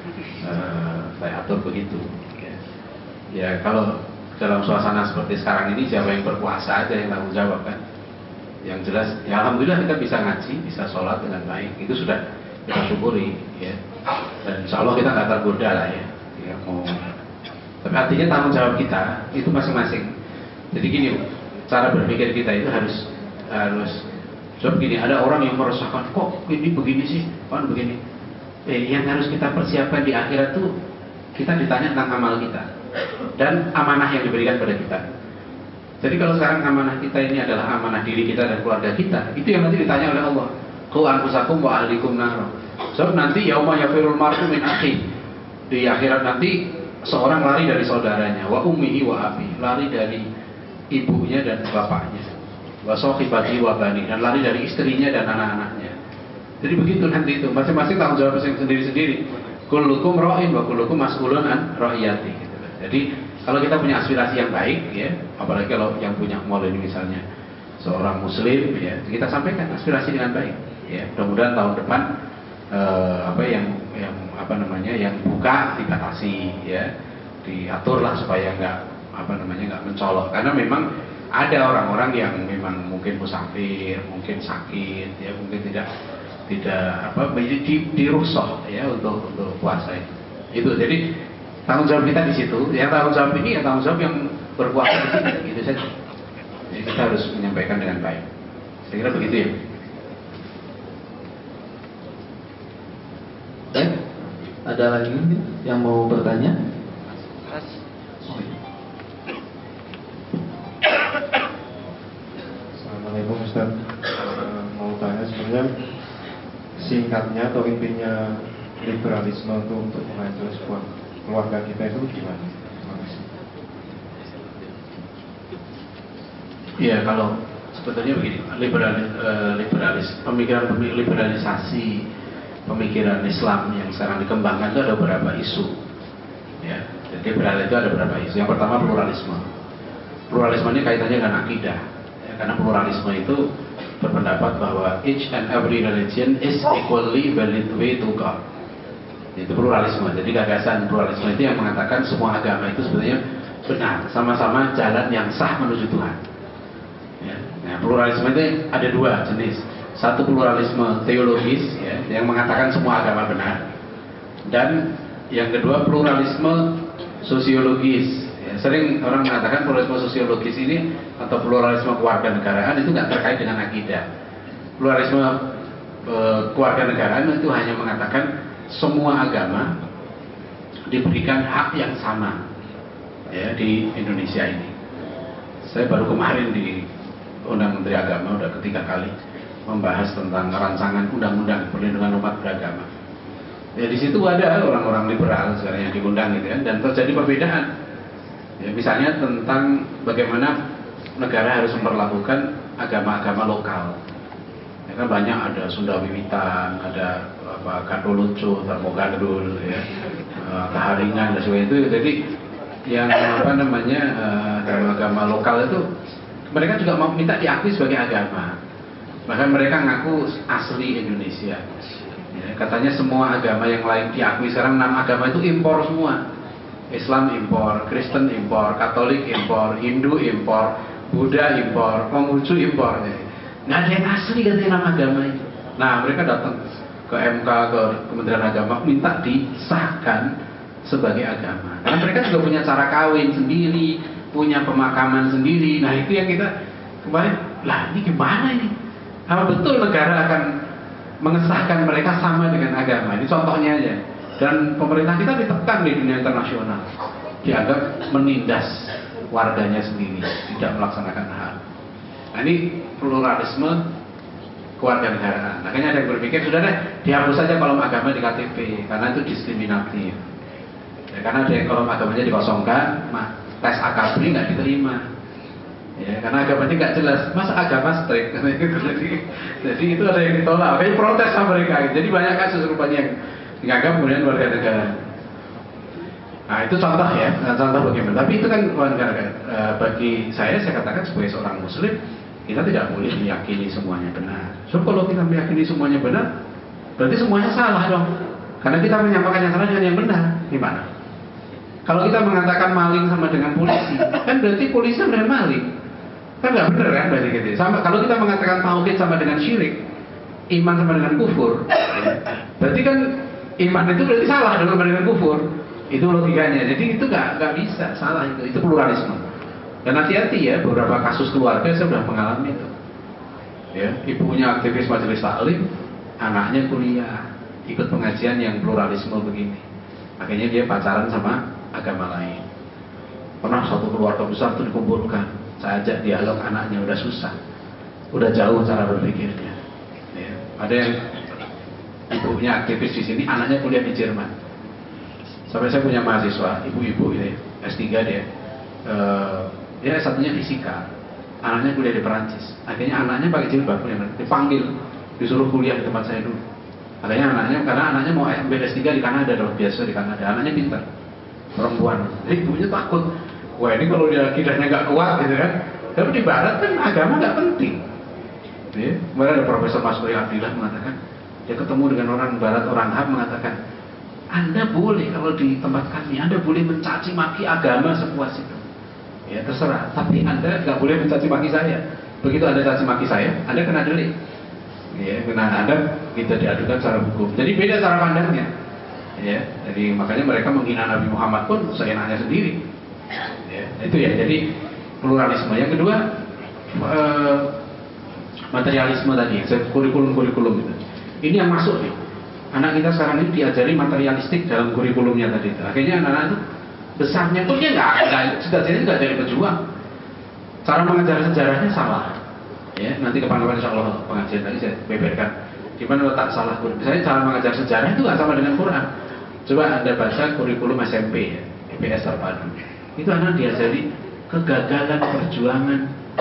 uh, saya atur begitu. Ya. Ya, kalau dalam suasana seperti sekarang ini siapa yang berpuasa aja yang tanggung jawab kan. Yang jelas, ya alhamdulillah kita bisa ngaji, bisa sholat dengan baik. Itu sudah kita syukuri. Ya. Dan insya Allah kita nggak tergoda lah ya. Ya mau. Tapi artinya tanggung jawab kita itu masing-masing. Jadi gini, cara berpikir kita itu harus harus sebab gini, ada orang yang meresahkan, kok ini begini sih, kan begini. Eh, yang harus kita persiapkan di akhirat tuh kita ditanya tentang amal kita dan amanah yang diberikan pada kita. Jadi kalau sekarang amanah kita ini adalah amanah diri kita dan keluarga kita, itu yang nanti ditanya oleh Allah. Qu anfusakum wa ahlikum nar. Sebab nanti yauma yafirul mar'u min akhi. Di akhirat nanti seorang lari dari saudaranya, wa ummihi wa abi, lari dari ibunya dan bapaknya, wa sahibati wa bani, dan lari dari istrinya dan anak-anaknya. Jadi begitu nanti itu, masing-masing tanggung jawab sendiri-sendiri. Kullukum ra'in wa kullukum mas'ulun an ra'iyati. Gitu. Jadi kalau kita punya aspirasi yang baik, ya, apalagi kalau yang punya mall ini misalnya seorang muslim, ya, kita sampaikan aspirasi dengan baik. Ya, mudah-mudahan tahun depan eh, apa yang yang apa namanya yang buka dibatasi, ya, diaturlah supaya nggak apa namanya nggak mencolok, karena memang ada orang-orang yang memang mungkin musafir, mungkin sakit, ya, mungkin tidak tidak apa di, dirukshoh ya untuk untuk puasa itu. Itu jadi tanggung jawab kita di situ. Yang tanggung jawab ini ya tanggung jawab yang berpuasa di sini, gitu saja. Jadi kita harus menyampaikan dengan baik. Saya kira begitu ya. Baik, ada lagi yang mau bertanya? Assalamualaikum Ustaz. Uh, mau tanya sebenarnya singkatnya atau intinya liberalisme itu untuk mengatur sebuah keluarga kita itu gimana? Terima kasih. Iya, kalau sebetulnya begini, liberalis, uh, liberalis pemikiran liberalisasi pemikiran Islam yang sekarang dikembangkan itu ada beberapa isu. Ya, jadi liberal itu ada beberapa isu. Yang pertama pluralisme. Pluralisme ini kaitannya dengan akidah. Ya, karena pluralisme itu berpendapat bahwa each and every religion is equally valid way to God. Itu pluralisme. Jadi gagasan pluralisme itu yang mengatakan semua agama itu sebenarnya benar, sama-sama jalan yang sah menuju Tuhan. Ya. Nah, pluralisme itu ada dua jenis. Satu pluralisme teologis, ya, yang mengatakan semua agama benar, dan yang kedua pluralisme sosiologis. Ya, sering orang mengatakan pluralisme sosiologis ini atau pluralisme kewarganegaraan itu nggak terkait dengan akidah. Pluralisme e, kewarganegaraan itu hanya mengatakan semua agama diberikan hak yang sama, ya, di Indonesia ini. Saya baru kemarin di Undang Menteri Agama udah ketiga kali membahas tentang rancangan undang-undang perlindungan umat beragama. Ya, di situ ada orang-orang liberal sekarang yang diundang gitu kan, dan terjadi perbedaan. Ya, misalnya tentang bagaimana negara harus memperlakukan agama-agama lokal. Ya, kan banyak ada Sunda Wiwitan, ada apa Kadolucu, Termogandul, ya, Keharingan dan sebagainya itu. Jadi yang apa namanya agama-agama lokal itu mereka juga mau minta diakui sebagai agama. Bahkan mereka ngaku asli Indonesia. Ya, katanya semua agama yang lain diakui sekarang, enam agama itu impor semua. Islam impor, Kristen impor, Katolik impor, Hindu impor, Buddha impor, Konghucu impor. Nggak ada yang asli katanya nama agama itu. Nah mereka datang ke M K, ke Kementerian Agama, minta disahkan sebagai agama. Karena mereka juga punya cara kawin sendiri, punya pemakaman sendiri. Nah itu yang kita kemarin, lah ini gimana ini? Apa betul negara akan mengesahkan mereka sama dengan agama? Ini contohnya aja. Dan pemerintah kita ditekan di dunia internasional, dianggap menindas warganya sendiri, tidak melaksanakan hak. Nah ini pluralisme kewarganegaraan. Makanya ada yang berpikir sudah deh dihapus saja kolom agama di K T P karena itu diskriminatif. Ya, karena ada yang kolom agamanya dikosongkan, mah tes akabri nggak diterima. Ya, karena agamanya nggak jelas, masa agama strict. jadi, jadi itu ada yang ditolak, kayak protes sama mereka. Jadi banyak kasus rupanya yang dianggap kemudian warga negara. Nah itu contoh ya, contoh bagaimana. Tapi itu kan warga negara. E, bagi saya, saya katakan sebagai seorang Muslim, kita tidak boleh meyakini semuanya benar. So kalau kita meyakini semuanya benar, berarti semuanya salah dong. Karena kita menyampaikan yang salah dengan yang benar. Gimana? Kalau kita mengatakan maling sama dengan polisi, kan berarti polisi sama dengan maling. Kan nggak benar kan berarti gitu. Sama kalau kita mengatakan tauhid sama dengan syirik, iman sama dengan kufur, ya, berarti kan iman itu berarti salah dengan dengan kufur. Itu logikanya. Jadi itu nggak nggak bisa salah itu. Itu pluralisme. Dan hati-hati ya, beberapa kasus keluarga saya sudah mengalami itu. Ya, ibunya aktivis majelis taklim, anaknya kuliah, ikut pengajian yang pluralisme begini. Akhirnya dia pacaran sama agama lain. Pernah satu keluarga besar itu dikumpulkan. Saya ajak dialog anaknya, udah susah, udah jauh cara berpikirnya. Ya, ada yang ibunya aktivis di sini, anaknya kuliah di Jerman. Sampai saya punya mahasiswa, ibu-ibu gitu ya, S tiga dia. Uh, dia S satunya fisika, anaknya kuliah di Perancis. Akhirnya anaknya pakai jilbab, dipanggil, disuruh kuliah di tempat saya dulu. Akhirnya anaknya, karena anaknya mau ambil S tiga di Kanada, dong, biasa di Kanada. Anaknya pintar, perempuan. Jadi ibunya takut, wah ini kalau dia akidahnya nggak kuat gitu kan. Tapi di Barat kan agama nggak penting. Ya, kemarin ada Profesor Masuri Abdillah mengatakan, dia ketemu dengan orang Barat, orang Ham mengatakan, Anda boleh kalau di tempat kami, Anda boleh mencaci maki agama sepuas itu. Ya terserah, tapi Anda nggak boleh mencaci maki saya. Begitu Anda caci maki saya, Anda kena delik. Ya, kena Anda kita diadukan secara hukum. Jadi beda cara pandangnya. Ya, jadi makanya mereka menghina Nabi Muhammad pun seenaknya sendiri. Ya, itu ya. Jadi pluralisme. Yang kedua, eh, materialisme tadi, kurikulum-kurikulum itu. Ini yang masuk nih. Anak kita sekarang ini diajari materialistik dalam kurikulumnya tadi. Akhirnya anak-anak itu besarnya pun dia nggak, cita-citanya nggak jadi pejuang. Cara mengajar sejarahnya salah. Ya, nanti kapan-kapan insya Allah pengajian tadi saya beberkan. Gimana letak salah kurikulum? Misalnya cara mengajar sejarah itu nggak sama dengan Quran. Coba Anda baca kurikulum S M P, ya, I P S terpadu. Itu anak diajari kegagalan perjuangan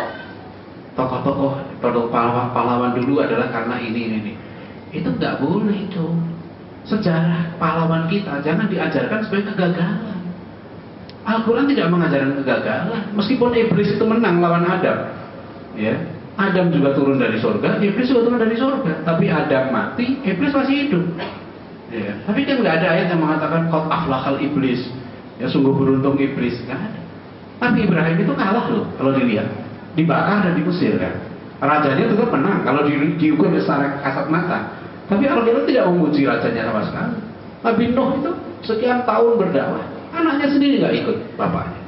tokoh-tokoh pahlawan, pahlawan dulu adalah karena ini ini ini. Itu nggak boleh itu. Sejarah pahlawan kita jangan diajarkan sebagai kegagalan. Al-Quran tidak mengajarkan kegagalan. Meskipun iblis itu menang lawan Adam, ya, Adam juga turun dari surga, iblis juga turun dari surga. Tapi Adam mati, iblis masih hidup. Ya. Tapi kan nggak ada ayat yang mengatakan qad aflahal iblis, ya sungguh beruntung iblis, nggak ada. Tapi Ibrahim itu kalah loh kalau dilihat, dibakar dan diusir kan. Rajanya tetap menang kalau di, diukur secara kasat mata. Tapi Al-Quran tidak memuji rajanya sama sekali. Nabi Nuh itu sekian tahun berdakwah, anaknya sendiri nggak ikut bapaknya.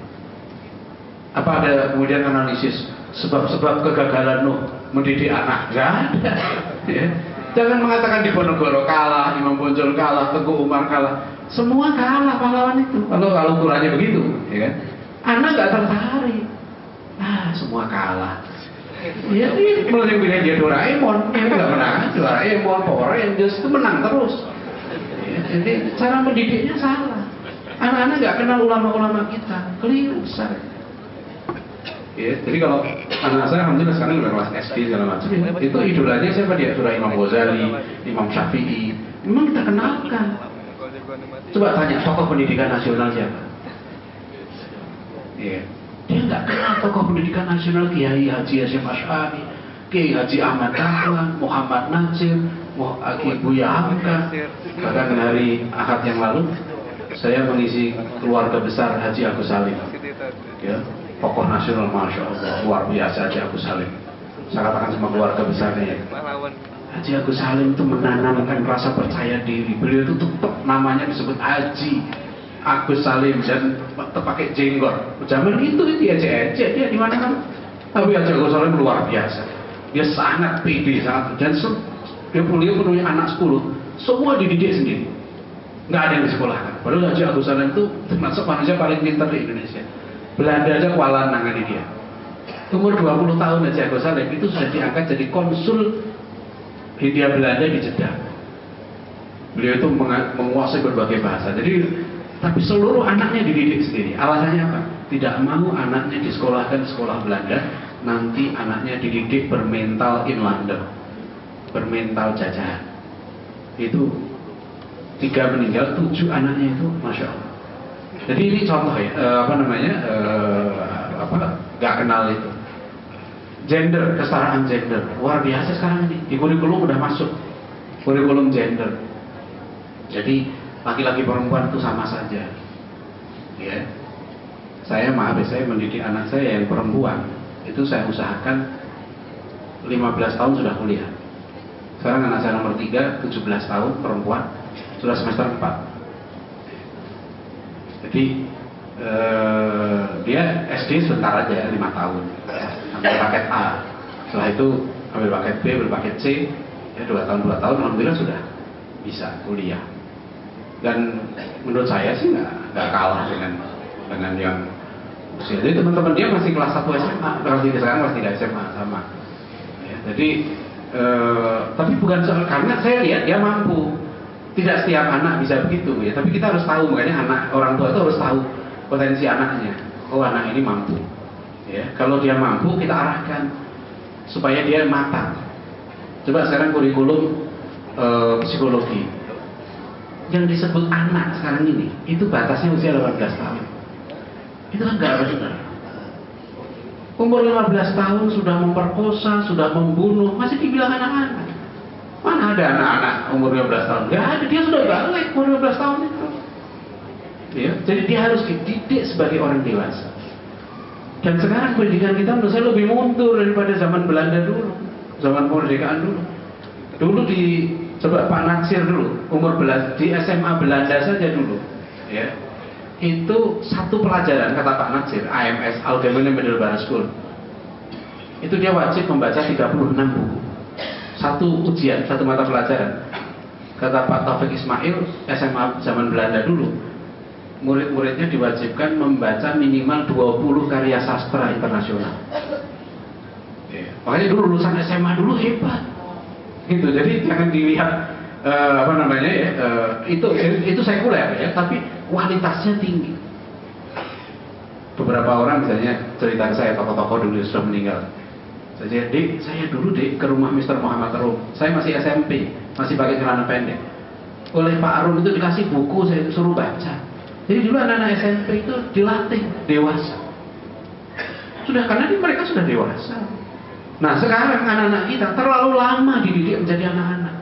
Apa ada kemudian analisis sebab-sebab kegagalan Nuh mendidik anak? Nggak ada. Ya. Jangan mengatakan Diponegoro kalah, Imam Bonjol kalah, Teguh Umar kalah. Semua kalah pahlawan itu. Kalau kalau ukurannya begitu, ya kan? Anak nggak tertarik. Ah, semua kalah. Ya, ini mulai pilih dia Doraemon, ya nggak menang. Doraemon, Power Rangers itu menang terus. Ya, jadi cara mendidiknya salah. Anak-anak nggak kenal ulama-ulama kita, keliru besar. Ya, jadi kalau anak saya alhamdulillah sekarang udah kelas S D segala macam, itu idolanya siapa dia? Surah Imam Ghazali, Imam Syafi'i. Memang kita kenalkan. Coba tanya tokoh pendidikan nasional siapa? Ya. Dia nggak kenal tokoh pendidikan nasional Kiai Haji Hasyim Asy'ari, Kiai Haji Ahmad Dahlan, Muhammad Nasir, Ki Buya Hamka. Bahkan hari Ahad yang lalu saya mengisi keluarga besar Haji Agus Salim, ya, tokoh nasional, masya Allah, luar biasa Haji Agus Salim. Saya katakan sama keluarga besarnya, ya. Haji Agus Salim itu menanamkan rasa percaya diri. Beliau itu tetap namanya disebut Haji Agus Salim dan tetap pakai jenggot. Zaman itu itu ejek-ejek dia di mana-mana. Tapi Haji Agus Salim luar biasa. Dia sangat pede, sangat dan dia beliau punya anak sepuluh, semua dididik sendiri. Nggak ada yang disekolahkan. Padahal Haji Agus Salim itu termasuk manusia paling pintar di Indonesia. Belanda aja kualan nangani dia. Umur dua puluh tahun Haji Agus Salim itu sudah diangkat jadi konsul Hindia Belanda di Jeddah. Beliau itu menguasai berbagai bahasa. Jadi, tapi seluruh anaknya dididik sendiri. Alasannya apa? Tidak mau anaknya disekolahkan di sekolah Belanda. Nanti anaknya dididik bermental inlander, bermental jajahan. Itu tiga meninggal, tujuh anaknya itu, masya Allah. Jadi ini contoh ya, eh, apa namanya, eh, apa, nggak kenal itu. Gender, kesetaraan gender, luar biasa sekarang ini. Di kurikulum udah masuk kurikulum gender. Jadi laki-laki perempuan itu sama saja. Ya, saya maaf ya, saya mendidik anak saya yang perempuan itu saya usahakan lima belas tahun sudah kuliah. Sekarang anak saya nomor tiga, tujuh belas tahun, perempuan, sudah semester empat. Jadi eh, dia S D sebentar aja, lima tahun, ambil paket A. Setelah itu ambil paket B, ambil paket C, ya dua tahun dua tahun, alhamdulillah sudah bisa kuliah. Dan menurut saya sih nggak nggak kalah dengan dengan yang usia. Jadi teman-teman dia masih kelas satu S M A, kelas tiga sekarang kelas tiga S M A sama. Ya, jadi eh, tapi bukan soal, karena saya lihat dia mampu. Tidak setiap anak bisa begitu ya, tapi kita harus tahu, makanya anak orang tua itu harus tahu potensi anaknya. Oh, anak ini mampu. Ya, kalau dia mampu kita arahkan supaya dia matang. Coba sekarang kurikulum e, psikologi yang disebut anak sekarang ini itu batasnya usia delapan belas tahun. Itu kan nggak benar. Umur lima belas tahun sudah memperkosa, sudah membunuh, masih dibilang anak-anak. Mana ada anak-anak umur lima belas tahun? Nggak ada, dia sudah balik umur lima belas tahun itu. Ya, jadi dia harus dididik sebagai orang dewasa. Dan sekarang pendidikan kita menurut saya lebih mundur daripada zaman Belanda dulu, zaman kemerdekaan dulu. Dulu di coba Pak Natsir dulu, umur belas di S M A Belanda saja dulu, ya. Itu satu pelajaran kata Pak Natsir, A M S Algemene Middelbare School. Itu dia wajib membaca tiga puluh enam buku. Satu ujian, satu mata pelajaran. Kata Pak Taufik Ismail, S M A zaman Belanda dulu, murid-muridnya diwajibkan membaca minimal dua puluh karya sastra internasional. Yeah. Makanya dulu lulusan S M A dulu hebat. Gitu. Jadi jangan dilihat uh, apa namanya ya, uh, itu itu sekuler ya, tapi kualitasnya tinggi. Beberapa orang misalnya cerita saya, tokoh-tokoh dulu sudah meninggal. Saya, dek, saya dulu dek ke rumah Mister Muhammad Rum. Saya masih S M P, masih pakai celana pendek. Oleh Pak Arum itu dikasih buku, saya suruh baca. Jadi dulu anak-anak S M P itu dilatih dewasa. Sudah, karena mereka sudah dewasa. Nah sekarang anak-anak kita terlalu lama dididik menjadi anak-anak.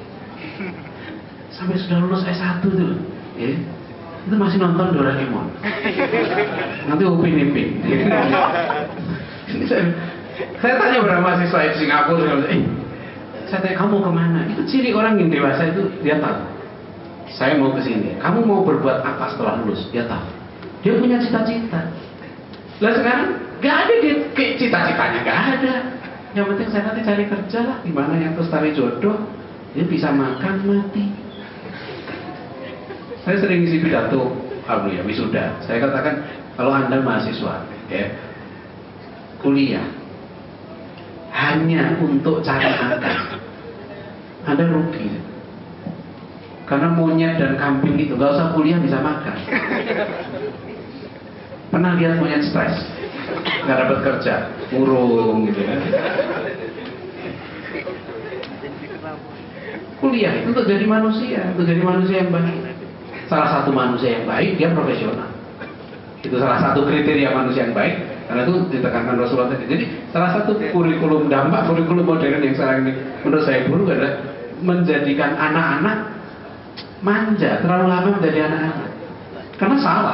Sampai sudah lulus S satu tuh, ya, itu masih nonton Doraemon. Nanti Upin Ipin. Ini saya Saya tanya beberapa mahasiswa di Singapura, eh, saya tanya kamu kemana? Itu ciri orang yang dewasa itu dia tahu. Saya mau ke sini. Kamu mau berbuat apa setelah lulus? Dia tahu. Dia punya cita-cita. Lah sekarang nggak ada dia cita-citanya, nggak ada. Yang penting saya nanti cari kerja lah, di mana yang terus cari jodoh, dia bisa makan mati. Saya sering isi pidato, alhamdulillah wisuda. Saya katakan kalau Anda mahasiswa, ya, kuliah hanya untuk cari makan, Anda rugi. Karena monyet dan kambing itu nggak usah kuliah bisa makan. Pernah lihat monyet stres, nggak dapat kerja, murung gitu kan? Kuliah itu untuk jadi manusia, untuk jadi manusia yang baik. Salah satu manusia yang baik dia profesional. Itu salah satu kriteria manusia yang baik. Karena itu ditekankan Rasulullah tadi. Jadi salah satu kurikulum dampak kurikulum modern yang sekarang ini menurut saya buruk adalah menjadikan anak-anak manja, terlalu lama menjadi anak-anak. Karena salah.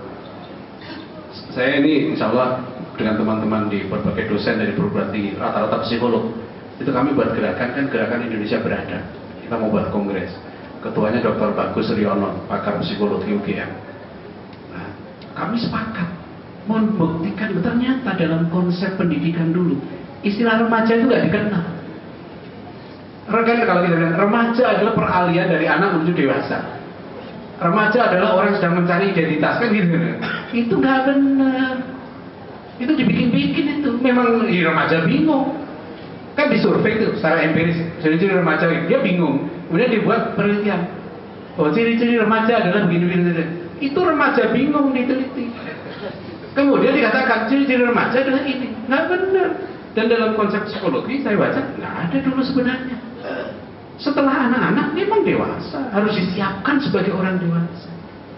Saya ini insya Allah dengan teman-teman di berbagai dosen dari perguruan tinggi, rata-rata psikolog, itu kami buat gerakan, kan gerakan Indonesia Beradab. Kita mau buat kongres. Ketuanya doktor Bagus Riono, pakar psikologi U G M. Nah, kami sepakat membuktikan ternyata dalam konsep pendidikan dulu istilah remaja itu nggak dikenal. Kan kalau kita bilang remaja adalah peralihan dari anak menuju dewasa. Remaja adalah orang yang sedang mencari identitas, kan gitu. Itu nggak benar. Itu dibikin-bikin itu. Memang ya, remaja bingung. Kan disurvei itu secara empiris. Ciri-ciri remaja dia bingung. Kemudian dibuat penelitian. Oh, ciri-ciri remaja adalah begini-begini. Itu remaja bingung diteliti. Kemudian dikatakan ciri-ciri remaja adalah ini. Nggak benar. Dan dalam konsep psikologi saya baca nggak ada dulu sebenarnya. Setelah anak-anak memang dewasa, harus disiapkan sebagai orang dewasa.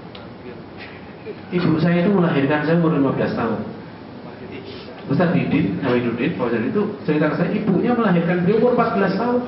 Ibu saya itu melahirkan saya umur lima belas tahun. Ustaz Didin, Nawiduddin, Fauzan itu cerita ke saya, ibunya melahirkan beliau umur empat belas tahun.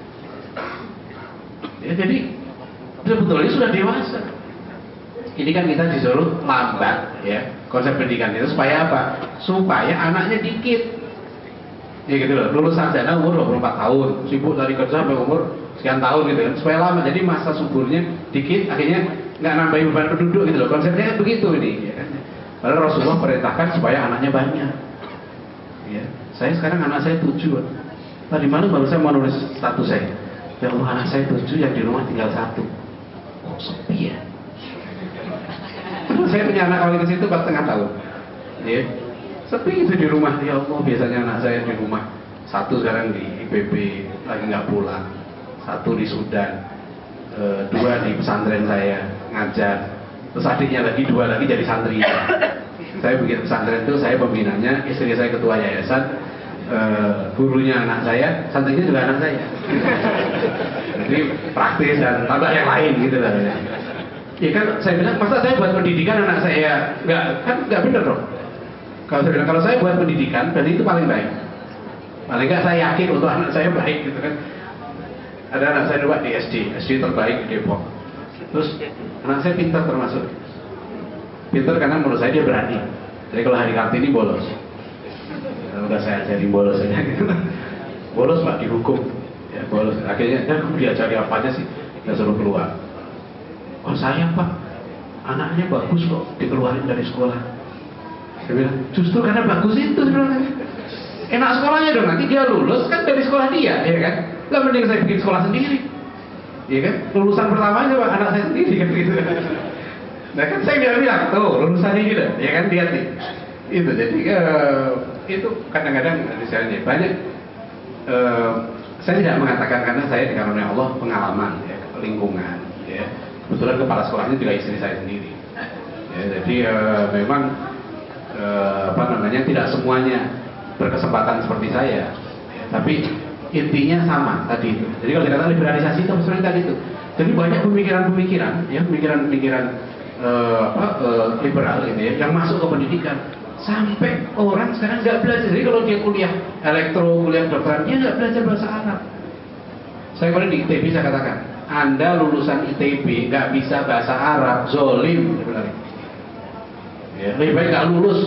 Ya, jadi sebetulnya sudah dewasa. Ini kan kita disuruh lambat, ya konsep pendidikan itu supaya apa? Supaya anaknya dikit. Ya gitu loh, lulus sarjana umur dua puluh empat tahun, sibuk dari kerja sampai umur sekian tahun gitu kan, supaya lama, jadi masa suburnya dikit, akhirnya nggak nambahin beban penduduk gitu loh, konsepnya begitu ini. Ya kan? Padahal Rasulullah perintahkan supaya anaknya banyak. Ya, saya sekarang anak saya tujuh. Tadi malam baru saya mau nulis status saya. Ya Allah, anak saya tujuh, yang di rumah tinggal satu. Oh sepi ya. Saya punya anak awal ke situ empat setengah tahun. Ya. Sepi itu di rumah, ya Allah, biasanya anak saya di rumah. Satu sekarang di I P B lagi nggak pulang, satu di Sudan, e, dua di pesantren saya ngajar, terus adiknya lagi dua lagi jadi santri. Saya bikin pesantren itu, saya pembinanya, istri saya ketua yayasan, e, gurunya anak saya, santrinya juga anak saya. Jadi praktis dan tambah yang lain gitu lah. Ya kan saya bilang, masa saya buat pendidikan anak saya nggak, kan nggak bener dong. Kalau saya bilang, kalau saya buat pendidikan, berarti itu paling baik. Paling nggak saya yakin untuk anak saya baik gitu kan. Ada anak saya dua di S D, S D terbaik di Depok. Terus anak saya pintar termasuk. Pintar karena menurut saya dia berani. Jadi kalau hari Kartini bolos. Ya, udah saya ajarin bolos aja gitu. Bolos Pak dihukum. Ya bolos. Akhirnya ya, dia cari apa aja sih, dia suruh keluar. Oh sayang Pak, anaknya bagus kok dikeluarin dari sekolah. Saya bilang, justru karena bagus itu sebenarnya. Enak sekolahnya dong, nanti dia lulus kan dari sekolah dia, ya kan? Lah mending saya bikin sekolah sendiri, ya kan? Lulusan pertamanya Pak, anak saya sendiri kan gitu. Nah kan saya bilang-bilang, tuh lulusannya gitu, ya kan, lihat nih. Itu jadi uh, itu kadang-kadang misalnya banyak. Uh, saya tidak mengatakan karena saya dikaruniai Allah pengalaman, ya, lingkungan, ya. Kebetulan kepala sekolahnya juga istri saya sendiri. Ya, jadi uh, memang uh, apa namanya tidak semuanya berkesempatan seperti saya, ya, tapi intinya sama tadi itu. Jadi kalau dikatakan liberalisasi itu sebenarnya tadi itu. Jadi banyak pemikiran-pemikiran, ya pemikiran-pemikiran uh, apa uh, liberal gitu ya, yang masuk ke pendidikan. Sampai orang sekarang nggak belajar. Jadi kalau dia kuliah elektro, kuliah kedokteran, dia nggak belajar bahasa Arab. Saya kemarin di I T B saya katakan, Anda lulusan I T B nggak bisa bahasa Arab, zolim sebenarnya. Ya, lebih baik nggak lulus.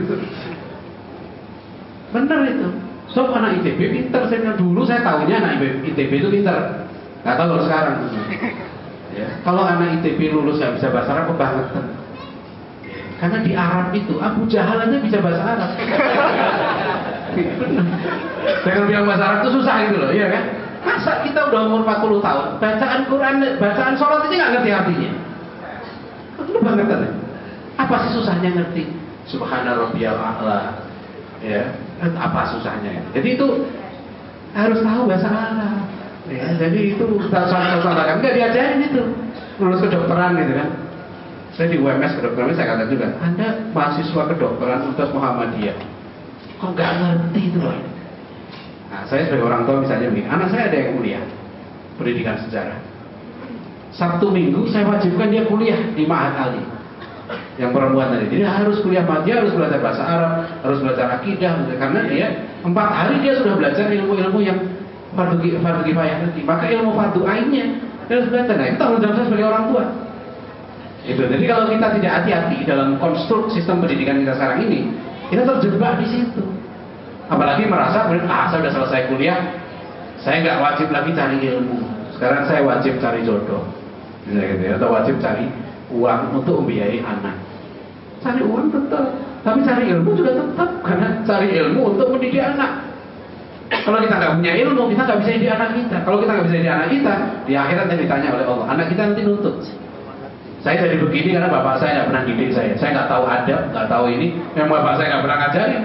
Benar itu. So anak I T B pintar. Saya bilang dulu saya tahunya anak I T B itu pintar. Nggak tahu kalau sekarang. Ya. Kalau anak I T B lulus nggak bisa bahasa Arab, kebangetan. Karena di Arab itu Abu Jahal aja bisa bahasa Arab. Benar. Jangan bilang bahasa Arab itu susah gitu loh, iya kan? Masa kita udah umur empat puluh tahun, bacaan Quran, bacaan sholat aja nggak ngerti artinya? Itu bangetan. Apa sih susahnya ngerti? Subhana rabbiyal a'la. Ya, apa susahnya? Jadi itu harus tahu bahasa Arab. Ya, jadi itu soal-soal kan nggak diajarin itu. Lulus kedokteran gitu kan. Saya di U M S kedokteran saya katakan juga, Anda mahasiswa kedokteran Universitas Muhammadiyah, kok nggak ngerti itu loh? Nah, saya sebagai orang tua misalnya begini, anak saya ada yang kuliah pendidikan sejarah. Sabtu Minggu saya wajibkan dia kuliah di Ma'had Ali. Yang perempuan tadi, dia harus kuliah, dia harus belajar bahasa Arab, harus belajar akidah, karena dia empat hari dia sudah belajar ilmu-ilmu yang fardu kifayah tadi. Maka ilmu fardu ainnya dia harus belajar. Nah, itu tanggung jawab saya sebagai orang tua. Itu. Jadi kalau kita tidak hati-hati dalam konstruk sistem pendidikan kita sekarang ini, kita terjebak di situ. Apalagi merasa, ah saya sudah selesai kuliah, saya nggak wajib lagi cari ilmu. Sekarang saya wajib cari jodoh, gitu ya, atau wajib cari uang untuk membiayai anak. Cari uang tetap, tapi cari ilmu juga tetap, karena cari ilmu untuk mendidik anak. Kalau kita nggak punya ilmu, kita nggak bisa didik anak kita. Kalau kita nggak bisa didik anak kita, di akhirat nanti ditanya oleh Allah, anak kita nanti nuntut. Saya jadi begini karena bapak saya nggak pernah didik saya. Saya nggak tahu adab, nggak tahu ini. Yang bapak saya nggak pernah ngajarin.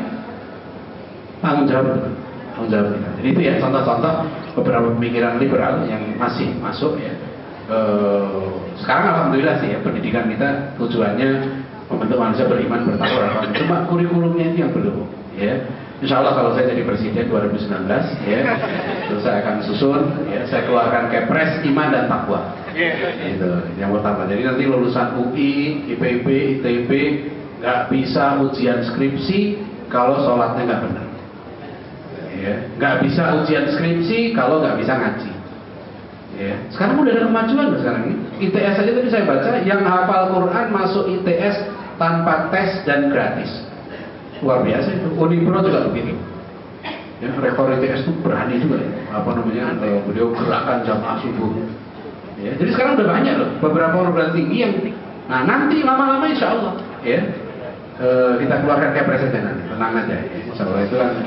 Tanggung jawab, tanggung jawab kita. Jadi itu ya contoh-contoh beberapa pemikiran liberal yang masih masuk ya. E, sekarang alhamdulillah sih ya, pendidikan kita tujuannya membentuk manusia beriman, bertakwa. Cuma kurikulumnya itu yang belum. Ya. Insya Allah kalau saya jadi presiden dua ribu sembilan belas, ya, terus saya akan susun, ya, saya keluarkan Kepres iman dan takwa. Itu yang pertama. Jadi nanti lulusan U I, I P B, I T B nggak bisa ujian skripsi kalau sholatnya nggak benar. Ya, nggak bisa ujian skripsi kalau nggak bisa ngaji. Ya. Sekarang udah ada kemajuan loh sekarang ini. I T S aja tadi saya baca, yang hafal Quran masuk I T S tanpa tes dan gratis. Luar biasa itu. Unipro juga begitu. Ya, rekor I T S itu berani juga ya. Apa namanya? Eh, beliau gerakan jamaah subuh. Ya, jadi sekarang udah banyak loh beberapa perguruan tinggi yang, nah nanti lama-lama insya Allah ya eh, kita keluarkan Kepres aja nanti, tenang aja. Ya. Insya Allah itu kan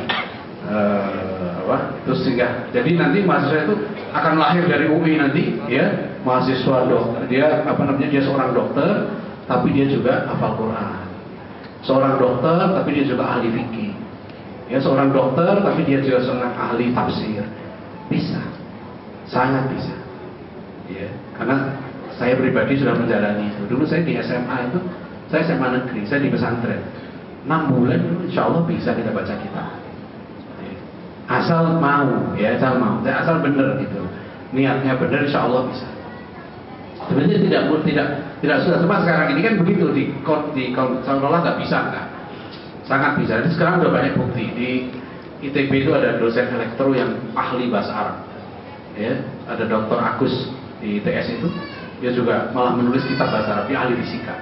eh, apa? Terus sehingga jadi nanti mahasiswa itu akan lahir dari U I nanti, ya mahasiswa dokter. Dia apa namanya? Dia seorang dokter, tapi dia juga hafal Quran. Seorang dokter, tapi dia juga ahli fikih. Ya, seorang dokter, tapi dia juga seorang ahli tafsir. Bisa, sangat bisa. Ya, karena saya pribadi sudah menjalani itu. Dulu saya di S M A itu, saya S M A negeri, saya di pesantren. enam bulan, insya Allah bisa kita baca kitab. Ya. Asal mau, ya asal mau, asal benar gitu. Niatnya benar, insya Allah bisa. Sebenarnya tidak tidak tidak susah. Cuma sekarang ini kan begitu di di sekolah nggak bisa nggak, sangat bisa. Jadi sekarang udah banyak bukti. Di I T B itu ada dosen elektro yang ahli bahasa Arab. Ya, ada Doktor Agus di I T S itu, dia juga malah menulis kitab bahasa Arab, dia ahli fisika.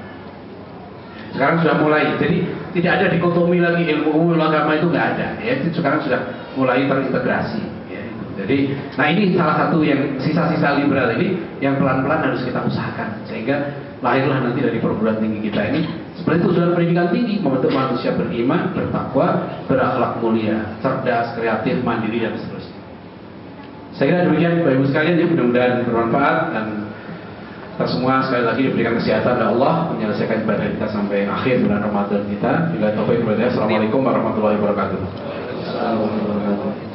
Sekarang sudah mulai, jadi tidak ada dikotomi lagi ilmu ilmu agama itu nggak ada. Ya, itu sekarang sudah mulai terintegrasi. Ya, itu. Jadi, nah ini salah satu yang sisa-sisa liberal ini yang pelan-pelan harus kita usahakan sehingga lahirlah nanti dari perguruan tinggi kita ini seperti tujuan pendidikan tinggi, membentuk manusia beriman, bertakwa, berakhlak mulia, cerdas, kreatif, mandiri dan seterusnya. Saya kira demikian Bapak Ibu sekalian, ya, mudah-mudahan bermanfaat dan kita semua sekali lagi diberikan kesehatan oleh Allah menyelesaikan ibadah kita sampai akhir bulan Ramadan kita. Bila taufik, Assalamualaikum warahmatullahi wabarakatuh. Assalamualaikum warahmatullahi wabarakatuh.